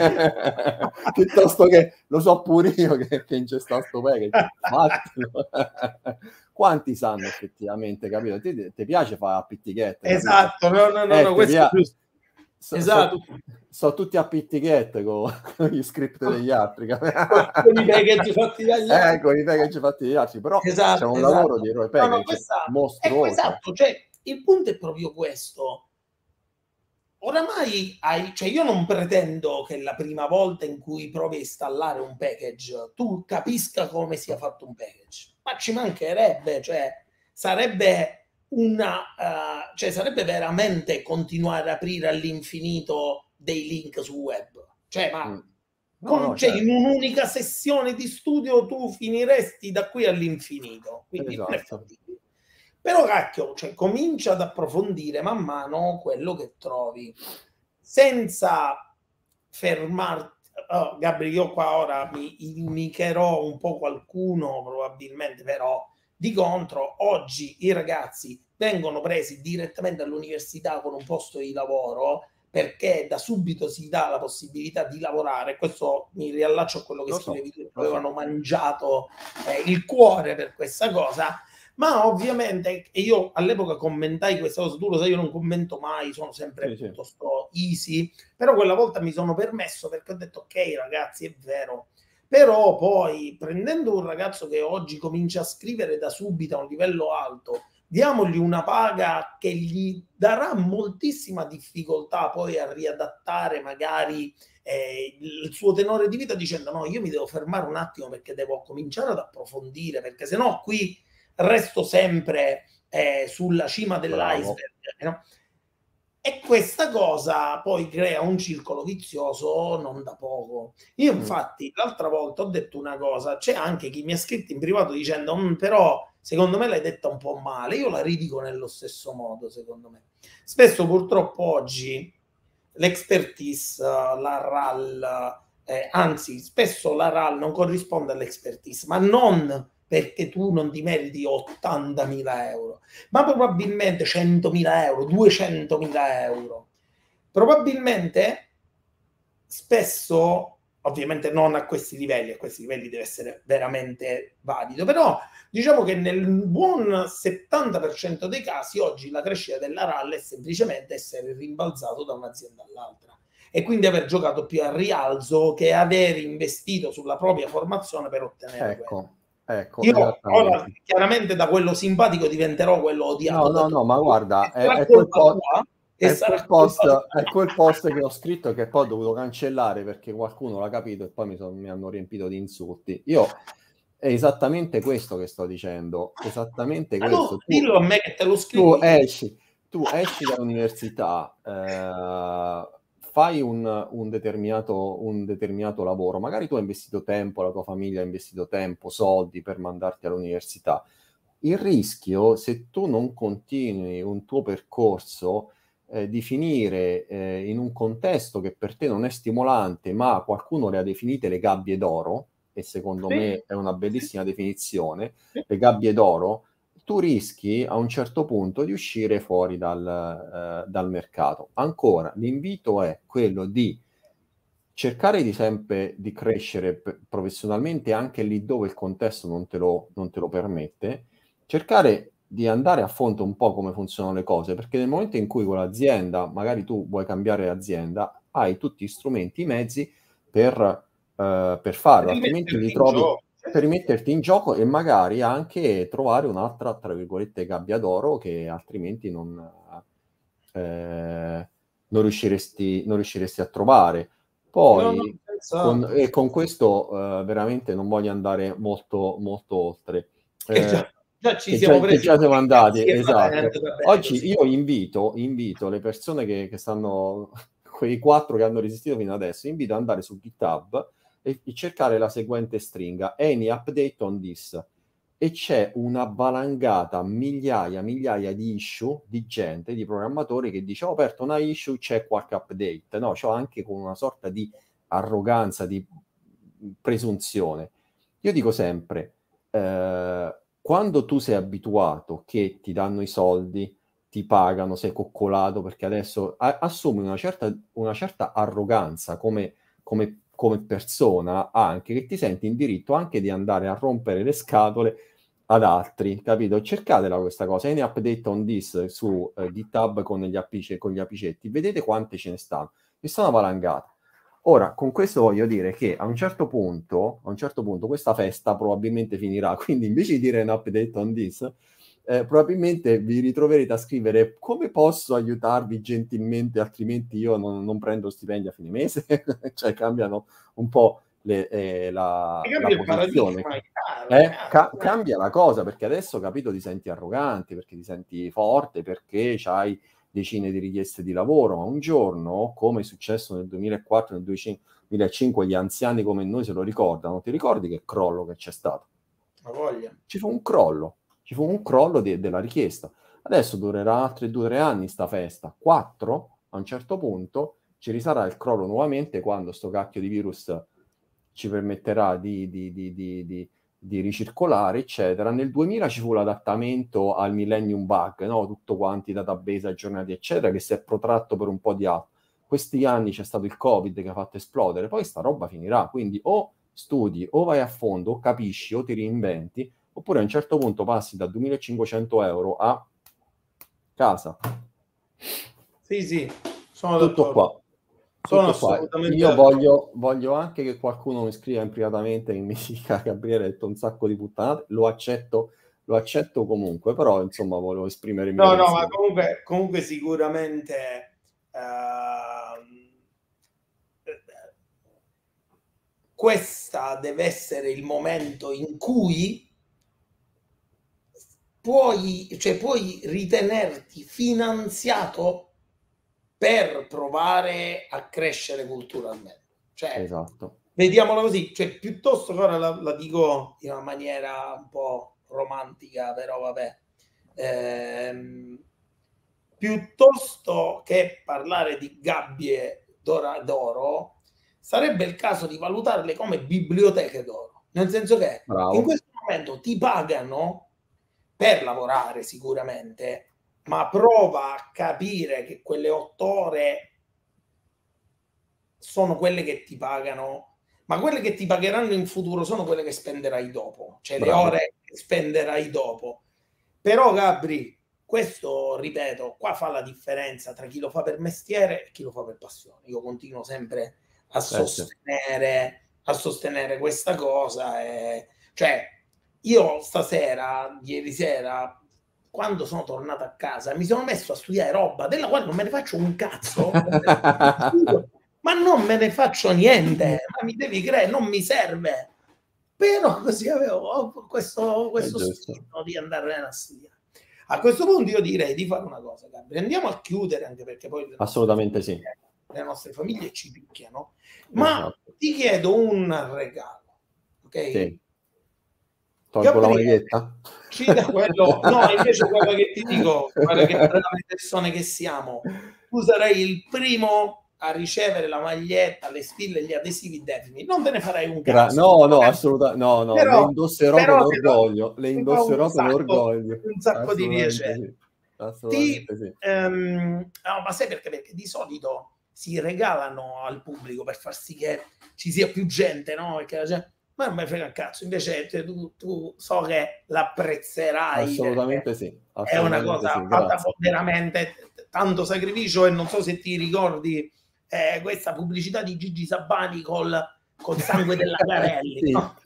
piuttosto che lo so pure io che, che in c'è sto package, fatelo. Quanti sanno effettivamente, capito? Ti, ti piace fare apt get, esatto, no, no, no, eh, no, questo pia- è giusto. so, Esatto. so, so tutti apt get con, con gli script degli altri, con i package fatti dagli altri, eh, con i package fatti dagli altri, però esatto, c'è un esatto. lavoro dietro ai No, no, package questa, ecco, mostruoso. esatto, cioè il punto è proprio questo. Oramai hai, cioè io non pretendo che la prima volta in cui provi a installare un package tu capisca come sia fatto un package, ma ci mancherebbe, cioè sarebbe una, uh, cioè sarebbe veramente continuare ad aprire all'infinito dei link sul web, cioè ma Mm. No, con, no, cioè, certo. in un'unica sessione di studio tu finiresti da qui all'infinito, quindi Esatto. non è fattibile. Però cacchio, cioè, comincia ad approfondire man mano quello che trovi, senza fermarti. Oh, Gabri, io qua ora mi imicherò un po' qualcuno, probabilmente, però di contro, oggi i ragazzi vengono presi direttamente all'università con un posto di lavoro perché da subito si dà la possibilità di lavorare. Questo mi riallaccio a quello che Lo scrivevi so, tu, lo avevano so. mangiato eh, il cuore per questa cosa. Ma ovviamente, e io all'epoca commentai questa cosa, tu lo sai, io non commento mai, sono sempre Sì, sì. piuttosto easy, però quella volta mi sono permesso perché ho detto ok ragazzi, è vero, però poi prendendo un ragazzo che oggi comincia a scrivere da subito a un livello alto, diamogli una paga che gli darà moltissima difficoltà poi a riadattare magari eh, il suo tenore di vita dicendo no, io mi devo fermare un attimo perché devo cominciare ad approfondire, perché sennò qui resto sempre eh, sulla cima dell'iceberg, no? E questa cosa poi crea un circolo vizioso non da poco. Io infatti l'altra volta ho detto una cosa, c'è anche chi mi ha scritto in privato dicendo mm, però secondo me l'hai detta un po' male, io la ridico nello stesso modo secondo me. Spesso purtroppo oggi l'expertise, la R A L, eh, anzi spesso la R A L non corrisponde all'expertise, ma non perché tu non ti meriti ottantamila euro, ma probabilmente centomila euro, duecentomila euro. Probabilmente spesso, ovviamente non a questi livelli, a questi livelli deve essere veramente valido, però diciamo che nel buon settanta per cento dei casi oggi la crescita della R A L è semplicemente essere rimbalzato da un'azienda all'altra e quindi aver giocato più a rialzo che aver investito sulla propria formazione per ottenere Ecco, quello. ecco, Io ora esattamente. chiaramente da quello simpatico diventerò quello odiato No, da no, no, ma tutti guarda, e è, sarà è quel colpa po- tua e è sarà quel colpa post, è tua. quel post che ho scritto che poi ho dovuto cancellare perché qualcuno l'ha capito e poi mi, son- mi hanno riempito di insulti. Io è esattamente questo che sto dicendo, esattamente questo. Allora, Tu, dillo a me che te lo tu scrivo io. esci, tu esci dall'università, eh, fai un, un determinato, un determinato lavoro, magari tu hai investito tempo, la tua famiglia ha investito tempo, soldi per mandarti all'università. Il rischio, se tu non continui un tuo percorso, eh, di finire eh, in un contesto che per te non è stimolante, ma qualcuno le ha definite le gabbie d'oro, e secondo Sì, me è una sì, bellissima definizione, sì. le gabbie d'oro, tu rischi a un certo punto di uscire fuori dal, eh, dal mercato. Ancora, l'invito è quello di cercare di sempre di crescere p- professionalmente anche lì dove il contesto non te lo, non te lo permette, cercare di andare a fondo un po' come funzionano le cose, perché nel momento in cui con l'azienda, magari tu vuoi cambiare azienda, hai tutti gli strumenti, i mezzi per, eh, per farlo, altrimenti ti Rimetterti in trovi gioco. per Certo, certo. rimetterti in gioco e magari anche trovare un'altra, tra virgolette, gabbia d'oro che altrimenti non, eh, non riusciresti, non riusciresti a trovare. No, no, Poi, con, senz'altro. e con questo eh, veramente non voglio andare molto, molto oltre. Che Eh, già, già ci che già, siamo che presi già siamo andati, insieme, va bene, esatto. va bene Oggi così. io invito, invito le persone che, che stanno, quei quattro che hanno resistito fino adesso, invito ad andare su GitHub e, e cercare la seguente stringa, any update on this, e c'è una valangata, migliaia, migliaia di issue di gente, di programmatori che dice ho aperto una issue, c'è qualche update, no? C'ho anche con una sorta di arroganza, di presunzione. Io dico sempre, eh, quando tu sei abituato che ti danno i soldi, ti pagano, sei coccolato, perché adesso a- assumi una certa, una certa arroganza come, come, come persona, anche che ti senti in diritto anche di andare a rompere le scatole ad altri, capito? Cercatela questa cosa, any update on this su eh, GitHub con gli, apice, con gli apicetti, vedete quante ce ne stanno, mi sono valangate. Ora, con questo voglio dire che a un certo punto, a un certo punto questa festa probabilmente finirà, quindi invece di dire an update on this, eh, probabilmente vi ritroverete a scrivere come posso aiutarvi gentilmente, altrimenti io non, non prendo stipendi a fine mese, cioè cambiano un po' le, eh, E la, la cambia il posizione. paradigma, è chiaro, Eh, chiaro, ca- chiaro. cambia la cosa perché adesso, capito, ti senti arrogante, perché ti senti forte, perché hai decine di richieste di lavoro, ma un giorno, come è successo nel duemilaquattro, nel duemilacinque, gli anziani come noi se lo ricordano, ti ricordi che crollo che c'è stato? La voglia. Ci fu un crollo, ci fu un crollo de- della richiesta. Adesso durerà altri due o tre anni sta festa, quattro, a un certo punto ci risarà il crollo nuovamente quando sto cacchio di virus ci permetterà di, di, di, di, di di ricircolare, eccetera. Nel duemila ci fu l'adattamento al Millennium Bug, no? Tutto quanti, database aggiornati, eccetera, che si è protratto per un po' di anni. Questi anni c'è stato il Covid che ha fatto esplodere, poi sta roba finirà, quindi o studi, o vai a fondo, o capisci, o ti reinventi, oppure a un certo punto passi da duemilacinquecento euro a casa. Sì, sì, sono Tutto d'accordo. qua. Sono Tutto qua. assolutamente Io d'accordo. voglio, voglio anche che qualcuno mi scriva in privatamente che mi dica Gabriele ha detto un sacco di puttanate, lo accetto, lo accetto comunque, però insomma volevo esprimere il mio No, no, ma pensiero. comunque, comunque sicuramente ehm, questa deve essere il momento in cui puoi, cioè, puoi ritenerti finanziato per provare a crescere culturalmente. Cioè, esatto. Vediamola così, cioè piuttosto che ora la, la dico in una maniera un po' romantica, però vabbè, ehm, piuttosto che parlare di gabbie d'oro, sarebbe il caso di valutarle come biblioteche d'oro, nel senso che Bravo. in questo momento ti pagano per lavorare sicuramente, ma prova a capire che quelle otto ore sono quelle che ti pagano, ma quelle che ti pagheranno in futuro sono quelle che spenderai dopo, cioè Bravo. Le ore che spenderai dopo. Però Gabri, questo ripeto, qua fa la differenza tra chi lo fa per mestiere e chi lo fa per passione. Io continuo sempre a sostenere, a sostenere questa cosa, e, cioè io stasera, ieri sera, quando sono tornato a casa, mi sono messo a studiare roba della quale non me ne faccio un cazzo. Ma non me ne faccio niente, ma mi devi credere, non mi serve. Però così avevo questo, questo spirito di andare a studiare. A questo punto io direi di fare una cosa, Gabriele. Andiamo a chiudere, anche perché poi le assolutamente sì. Le nostre famiglie ci picchiano. Ma esatto. Ti chiedo un regalo, ok? Sì. Tolgo la maglietta? Ci da quello, no, invece quello che ti dico, guarda che brave persone che siamo, tu sarai il primo a ricevere la maglietta, le spille, gli adesivi Defini, non te ne farai un cazzo. No, no, assolutamente, no, no, però, le indosserò però con orgoglio, le indosserò con sacco, orgoglio. Un sacco di piacere. Sì. Assolutamente Ti, sì. Um, no, ma sai perché? Perché di solito si regalano al pubblico per far sì che ci sia più gente, no? Perché la gente, ma non me frega un cazzo, invece tu, tu so che l'apprezzerai. Assolutamente sì. Assolutamente è una cosa sì, fatta veramente tanto sacrificio, e non so se ti ricordi eh, questa pubblicità di Gigi Sabani col, col sangue della Garelli. Sì. No?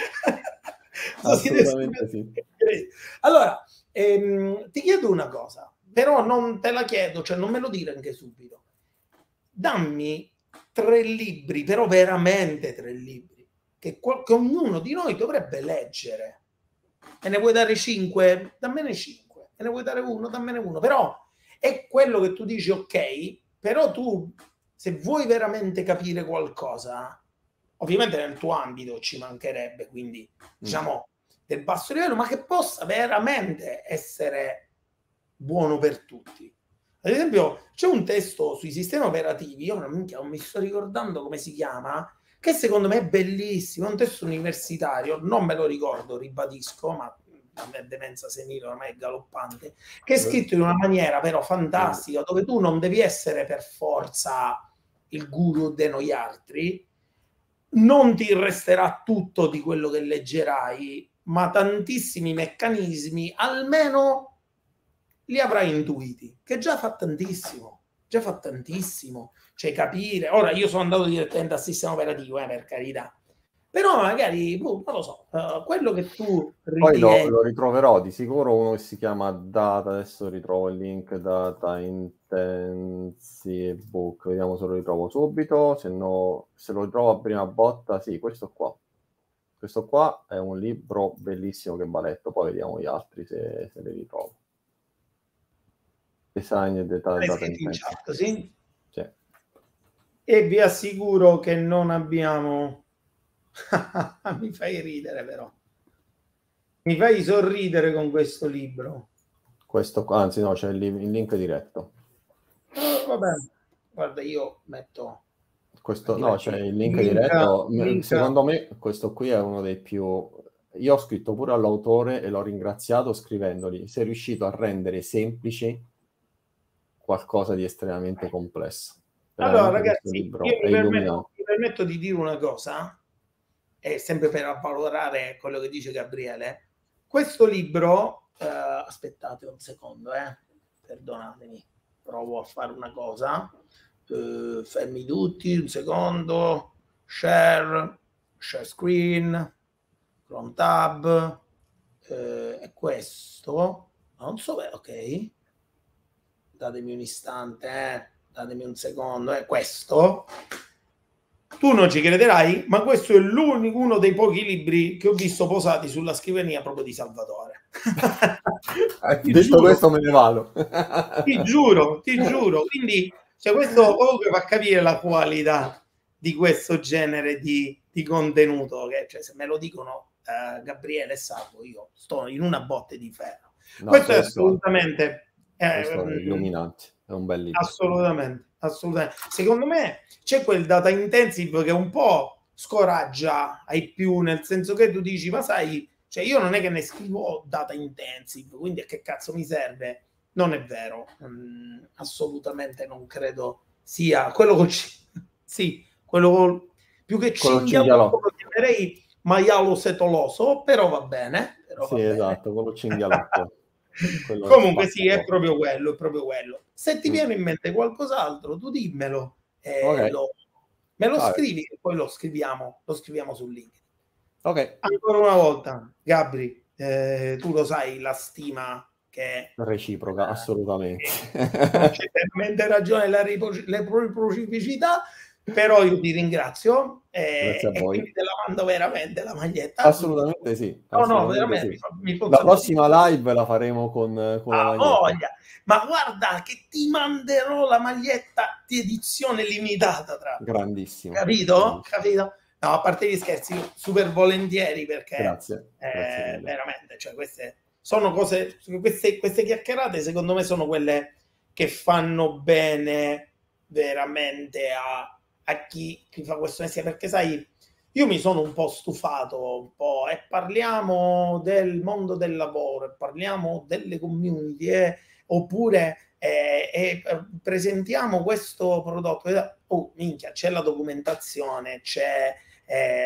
Assolutamente sì. Allora, ehm, ti chiedo una cosa, però non te la chiedo, cioè non me lo dire anche subito. Dammi tre libri, però veramente tre libri, che, che ognuno di noi dovrebbe leggere. E ne vuoi dare cinque? Dammene cinque. E ne vuoi dare uno? Dammene uno. Però è quello che tu dici, ok, però tu, se vuoi veramente capire qualcosa, ovviamente nel tuo ambito ci mancherebbe, quindi diciamo del basso livello, ma che possa veramente essere buono per tutti. Ad esempio, c'è un testo sui sistemi operativi, io non, minchia, non mi sto ricordando come si chiama, che secondo me è bellissimo, è un testo universitario, non me lo ricordo, ribadisco, ma la demenza senile ormai è galoppante, che è scritto in una maniera però fantastica, dove tu non devi essere per forza il guru de noi altri, non ti resterà tutto di quello che leggerai, ma tantissimi meccanismi almeno li avrai intuiti, che già fa tantissimo, già fa tantissimo, cioè capire. Ora io sono andato direttamente al sistema operativo, eh, per carità, però magari, boh, non lo so, uh, quello che tu ritieni... Poi lo, lo ritroverò, di sicuro uno che si chiama Data, adesso ritrovo il link, Data Intensive Book, vediamo se lo ritrovo subito, se no, se lo trovo a prima botta, sì, questo qua. Questo qua è un libro bellissimo che va letto, poi vediamo gli altri se, se li ritrovo. Design e Data, data in chat, sì? Sì. E vi assicuro che non abbiamo... mi fai ridere però. Mi fai sorridere con questo libro. Questo qua, anzi no, c'è il, il link diretto. Oh, vabbè, guarda, io metto... Questo, no, c'è il link, link diretto. Link. Secondo me questo qui è uno dei più... Io ho scritto pure all'autore e l'ho ringraziato scrivendogli: sei riuscito a rendere semplice qualcosa di estremamente complesso. Veramente allora ragazzi, io mi permetto, mi permetto di dire una cosa, è sempre per avvalorare quello che dice Gabriele. Questo libro, eh, aspettate un secondo, eh, perdonatemi, provo a fare una cosa, eh, fermi tutti, un secondo, share, share screen, Chrome tab, eh, è questo, non so, beh, ok, datemi un istante, eh. datemi un secondo, è questo. Tu non ci crederai, ma questo è l'unico, uno dei pochi libri che ho visto posati sulla scrivania proprio di Salvatore. Detto giuro, questo me ne vado. Ti giuro, ti giuro. Quindi Cioè questo comunque fa capire la qualità di questo genere di, di contenuto, che cioè, se me lo dicono uh, Gabriele e Salvo, io sto in una botte di ferro. No, questo, questo è assolutamente è, questo è illuminante, è un bel libro. Assolutamente, assolutamente. Secondo me c'è quel data intensive che un po' scoraggia ai più, nel senso che tu dici, ma sai, cioè io non è che ne scrivo data intensive, quindi a che cazzo mi serve? Non è vero, mm, assolutamente non credo sia quello col sì, quello col, più che cinghialotto lo chiamerei maialo setoloso, però va bene. Però sì, va bene. Esatto, quello cinghialotto. Comunque sì, è proprio quello, è proprio quello. Se ti mm. viene in mente qualcos'altro, tu dimmelo, eh, okay. lo, me lo Vabbè. scrivi e poi lo scriviamo, lo scriviamo sul link. Ok. Ancora una volta, Gabri, eh, tu lo sai, la stima che reciproca, eh, assolutamente. Non c'è veramente ragione la reciprocità, però io ti ringrazio eh, e quindi te la mando veramente la maglietta. Assolutamente sì. No, assolutamente no, veramente. Sì. Mi, mi la prossima live la faremo con, con la ah, maglietta. Voglia. Ma guarda che ti manderò la maglietta di edizione limitata, tra grandissimo. Capito? Grandissimo. Capito? No, a parte gli scherzi, super volentieri perché grazie, eh, grazie veramente, cioè queste sono cose, queste, queste chiacchierate secondo me sono quelle che fanno bene veramente a, a chi, chi fa questo mestiere, perché sai, io mi sono un po' stufato un po' e parliamo del mondo del lavoro e parliamo delle community eh, oppure eh, eh, presentiamo questo prodotto, oh minchia, c'è la documentazione, c'è eh,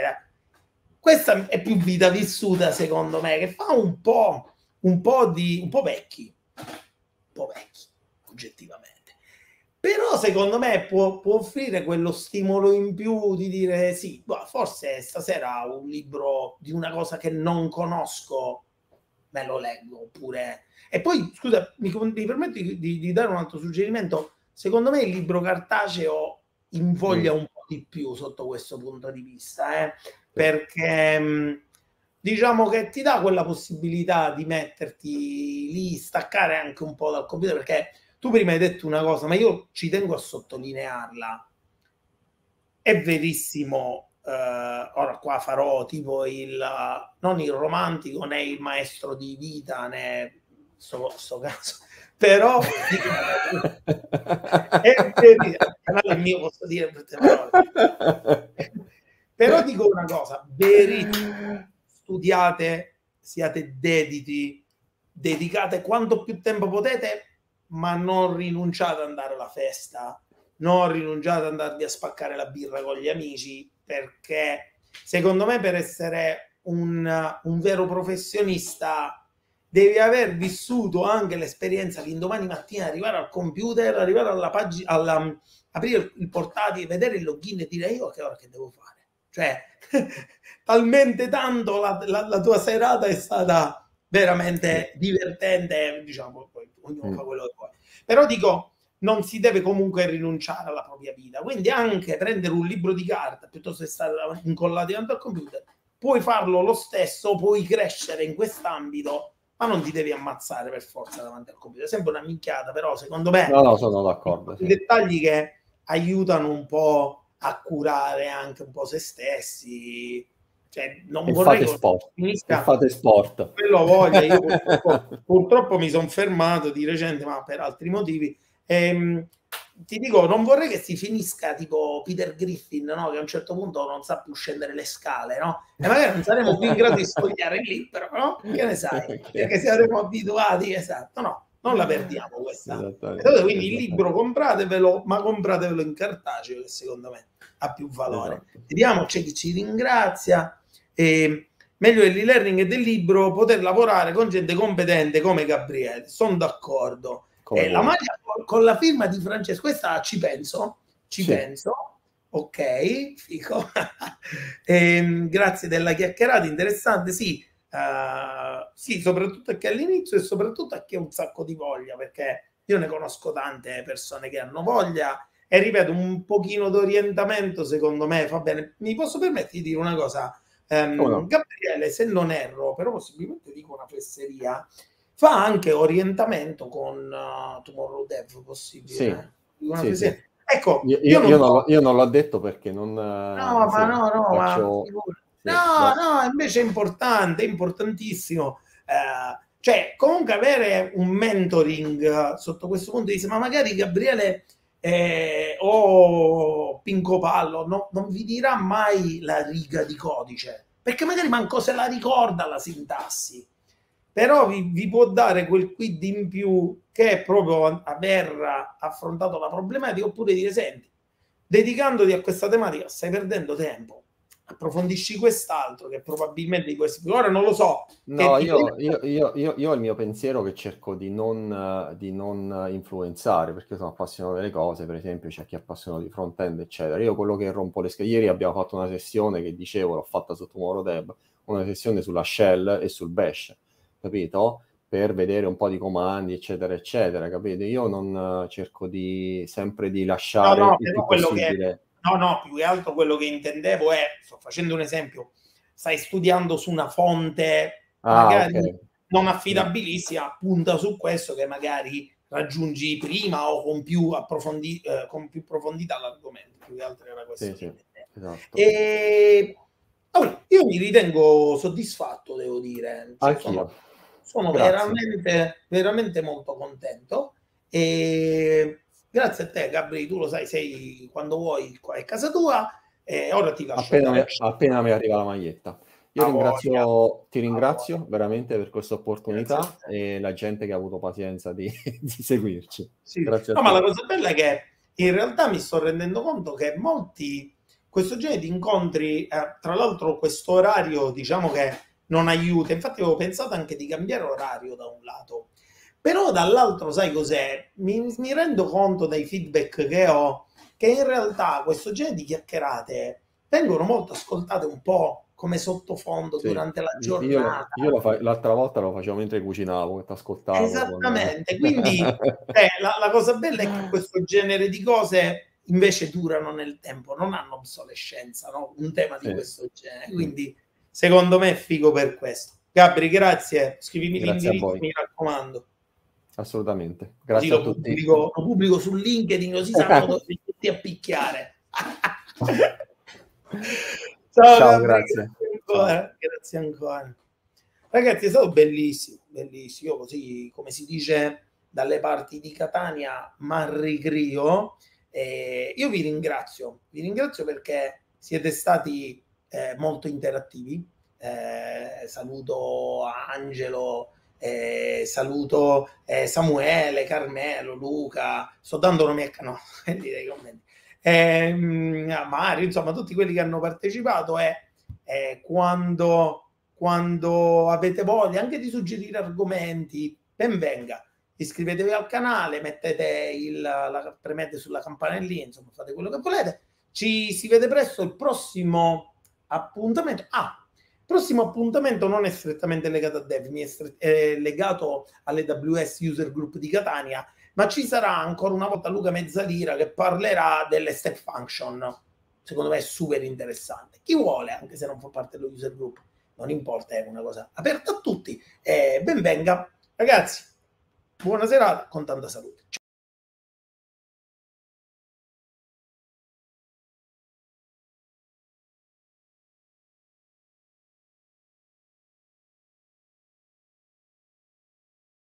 questa è più vita vissuta secondo me, che fa un po' un po' di un po' vecchi un po' vecchi oggettivamente, però secondo me può, può offrire quello stimolo in più di dire sì, forse stasera un libro di una cosa che non conosco me lo leggo, oppure e poi scusa mi, mi permetti di, di dare un altro suggerimento. Secondo me il libro cartaceo invoglia mm. un po' di più sotto questo punto di vista, eh? Perché mh, diciamo che ti dà quella possibilità di metterti lì, staccare anche un po' dal computer, perché tu prima hai detto una cosa, ma io ci tengo a sottolinearla. È verissimo, eh, ora qua farò tipo il, non il romantico né il maestro di vita né sto, sto caso, però è verissimo, il canale mio posso dire queste parole. Però dico una cosa, verissimo, studiate, siate dediti, dedicate quanto più tempo potete, ma non rinunciate ad andare alla festa, non rinunciate ad andarvi a spaccare la birra con gli amici, perché secondo me per essere un, un vero professionista devi aver vissuto anche l'esperienza l'indomani mattina, arrivare al computer, arrivare alla pagina, alla, aprire il portatile, vedere il login e dire io a che ora che devo fare. Cioè, talmente tanto la, la, la tua serata è stata veramente divertente, diciamo, poi ognuno mm. fa quello che vuole. Però dico, non si deve comunque rinunciare alla propria vita, quindi anche prendere un libro di carta piuttosto che stare incollati davanti al computer, puoi farlo lo stesso, puoi crescere in quest'ambito, ma non ti devi ammazzare per forza davanti al computer. È sempre una minchiata, però secondo me no, no, sono d'accordo, i sì. dettagli che aiutano un po' a curare anche un po' se stessi, cioè non e vorrei fate sport, finisca, e fate sport. Quello voglia, io purtroppo, purtroppo mi sono fermato di recente, ma per altri motivi. Ehm, ti dico, non vorrei che si finisca tipo Peter Griffin, no? Che a un certo punto non sa più scendere le scale, no? E magari non saremo più in grado di sfogliare il libro, no? Che ne sai? Perché saremo abituati, esatto, no? Non la perdiamo questa. Quindi il libro compratevelo, ma compratevelo in cartaceo, che secondo me ha più valore. Esatto. Vediamo, c'è chi ci ringrazia. E meglio dell'e-learning e del libro poter lavorare con gente competente come Gabriele. Sono d'accordo. Eh, la maglia con la firma di Francesco, questa ci penso, ci sì. penso. Ok, fico. E, grazie della chiacchierata, interessante, sì. Uh, sì, soprattutto a chi all'inizio e soprattutto a chi ha un sacco di voglia, perché io ne conosco tante persone che hanno voglia e ripeto, un pochino d'orientamento secondo me fa bene. Mi posso permettere di dire una cosa? Um, oh no. Gabriele, se non erro, però possibilmente dico una fesseria, fa anche orientamento con uh, Tomorrow Dev, possibile? Sì, una Sì, sì. Ecco, io, io io, non io, so. non, io non l'ho detto perché non... No, Sì, ma no, no, ma faccio... Sì, no, beh. no, invece è importante, è importantissimo. Eh, cioè, comunque avere un mentoring sotto questo punto di vista, ma magari Gabriele eh, o Pinco Pallo no, non vi dirà mai la riga di codice, perché magari manco se la ricorda la sintassi, però vi, vi può dare quel quid in più che è proprio aver affrontato la problematica, oppure dire, senti, dedicandoti a questa tematica stai perdendo tempo, approfondisci quest'altro che probabilmente di questi ora non lo so che No, tipo io, io, io, io, io ho il mio pensiero che cerco di non, eh, di non influenzare, perché sono appassionato delle cose, per esempio c'è chi è appassionato di front-end, eccetera. Io quello che rompo le scatole, ieri abbiamo fatto una sessione che dicevo, l'ho fatta su TomorrowDev, una sessione sulla shell e sul bash, capito? Per vedere un po' di comandi, eccetera, eccetera, capito? Io non eh, cerco di sempre di no lasciare no il però più quello che possibile. no no più che altro quello che intendevo è, sto facendo un esempio, stai studiando su una fonte Ah, ok. magari non Mm. affidabilissima, punta su questo che magari raggiungi prima o con più, approfondi, eh, con più profondità l'argomento, più che altro era Sì, questo che sì, intendevo. esatto. E allora, io mi ritengo soddisfatto, devo dire, cioè, sono, Anch'io. sono Grazie. veramente, veramente molto contento e grazie a te, Gabri, tu lo sai, sei quando vuoi qua è casa tua e ora ti lascio Appena andare mi, a cena. appena mi arriva la maglietta. Io A voglia, ringrazio, ti a voglia. ringrazio veramente per questa Grazie a opportunità te. e la gente che ha avuto pazienza di, di seguirci. Sì. Grazie a No, ma la te. cosa bella è che in realtà mi sto rendendo conto che molti, questo genere di incontri, eh, tra l'altro questo orario diciamo che non aiuta, infatti avevo pensato anche di cambiare orario da un lato, però dall'altro sai cos'è? Mi, mi rendo conto dai feedback che ho che in realtà questo genere di chiacchierate vengono molto ascoltate un po' come sottofondo Sì. durante la Io, lo- giornata. io lo fa- l'altra volta lo facevo mentre cucinavo, che ti ascoltavo con... Esattamente, quindi eh, la, la cosa bella è che questo genere di cose invece durano nel tempo, non hanno obsolescenza, no? Un tema di Sì. questo genere, Mm. quindi secondo me è figo per questo. Gabri, grazie, scrivimi Grazie a l'indirizzo, voi, mi raccomando, assolutamente. così Grazie a lo tutti. pubblico, lo pubblico su LinkedIn, così sanno dove ti a picchiare. Ciao Ciao, Gabri, grazie. grazie Ciao. ancora, grazie ancora. Ragazzi, è stato bellissimo, bellissimo. Io così, come si dice dalle parti di Catania, m'arricrio. Eh, io vi ringrazio, vi ringrazio perché siete stati eh, molto interattivi. Eh, saluto Angelo, eh, saluto eh, Samuele, Carmelo, Luca, sto dando nomi a no, dei commenti. Eh, Mario, insomma, tutti quelli che hanno partecipato e eh, quando quando avete voglia anche di suggerire argomenti, ben venga. Iscrivetevi al canale, mettete il, la, premete sulla campanellina, insomma, fate quello che volete. Ci si vede presto. Il prossimo appuntamento. Ah, il prossimo appuntamento non è strettamente legato a Dev, è, stre- è legato alle A W S User Group di Catania, ma ci sarà ancora una volta Luca Mezzalira che parlerà delle step function. Secondo me è super interessante. Chi vuole, anche se non fa parte dello user group, non importa, è una cosa aperta a tutti. Eh, ben venga, ragazzi. Buona serata con tanta salute. Ciao.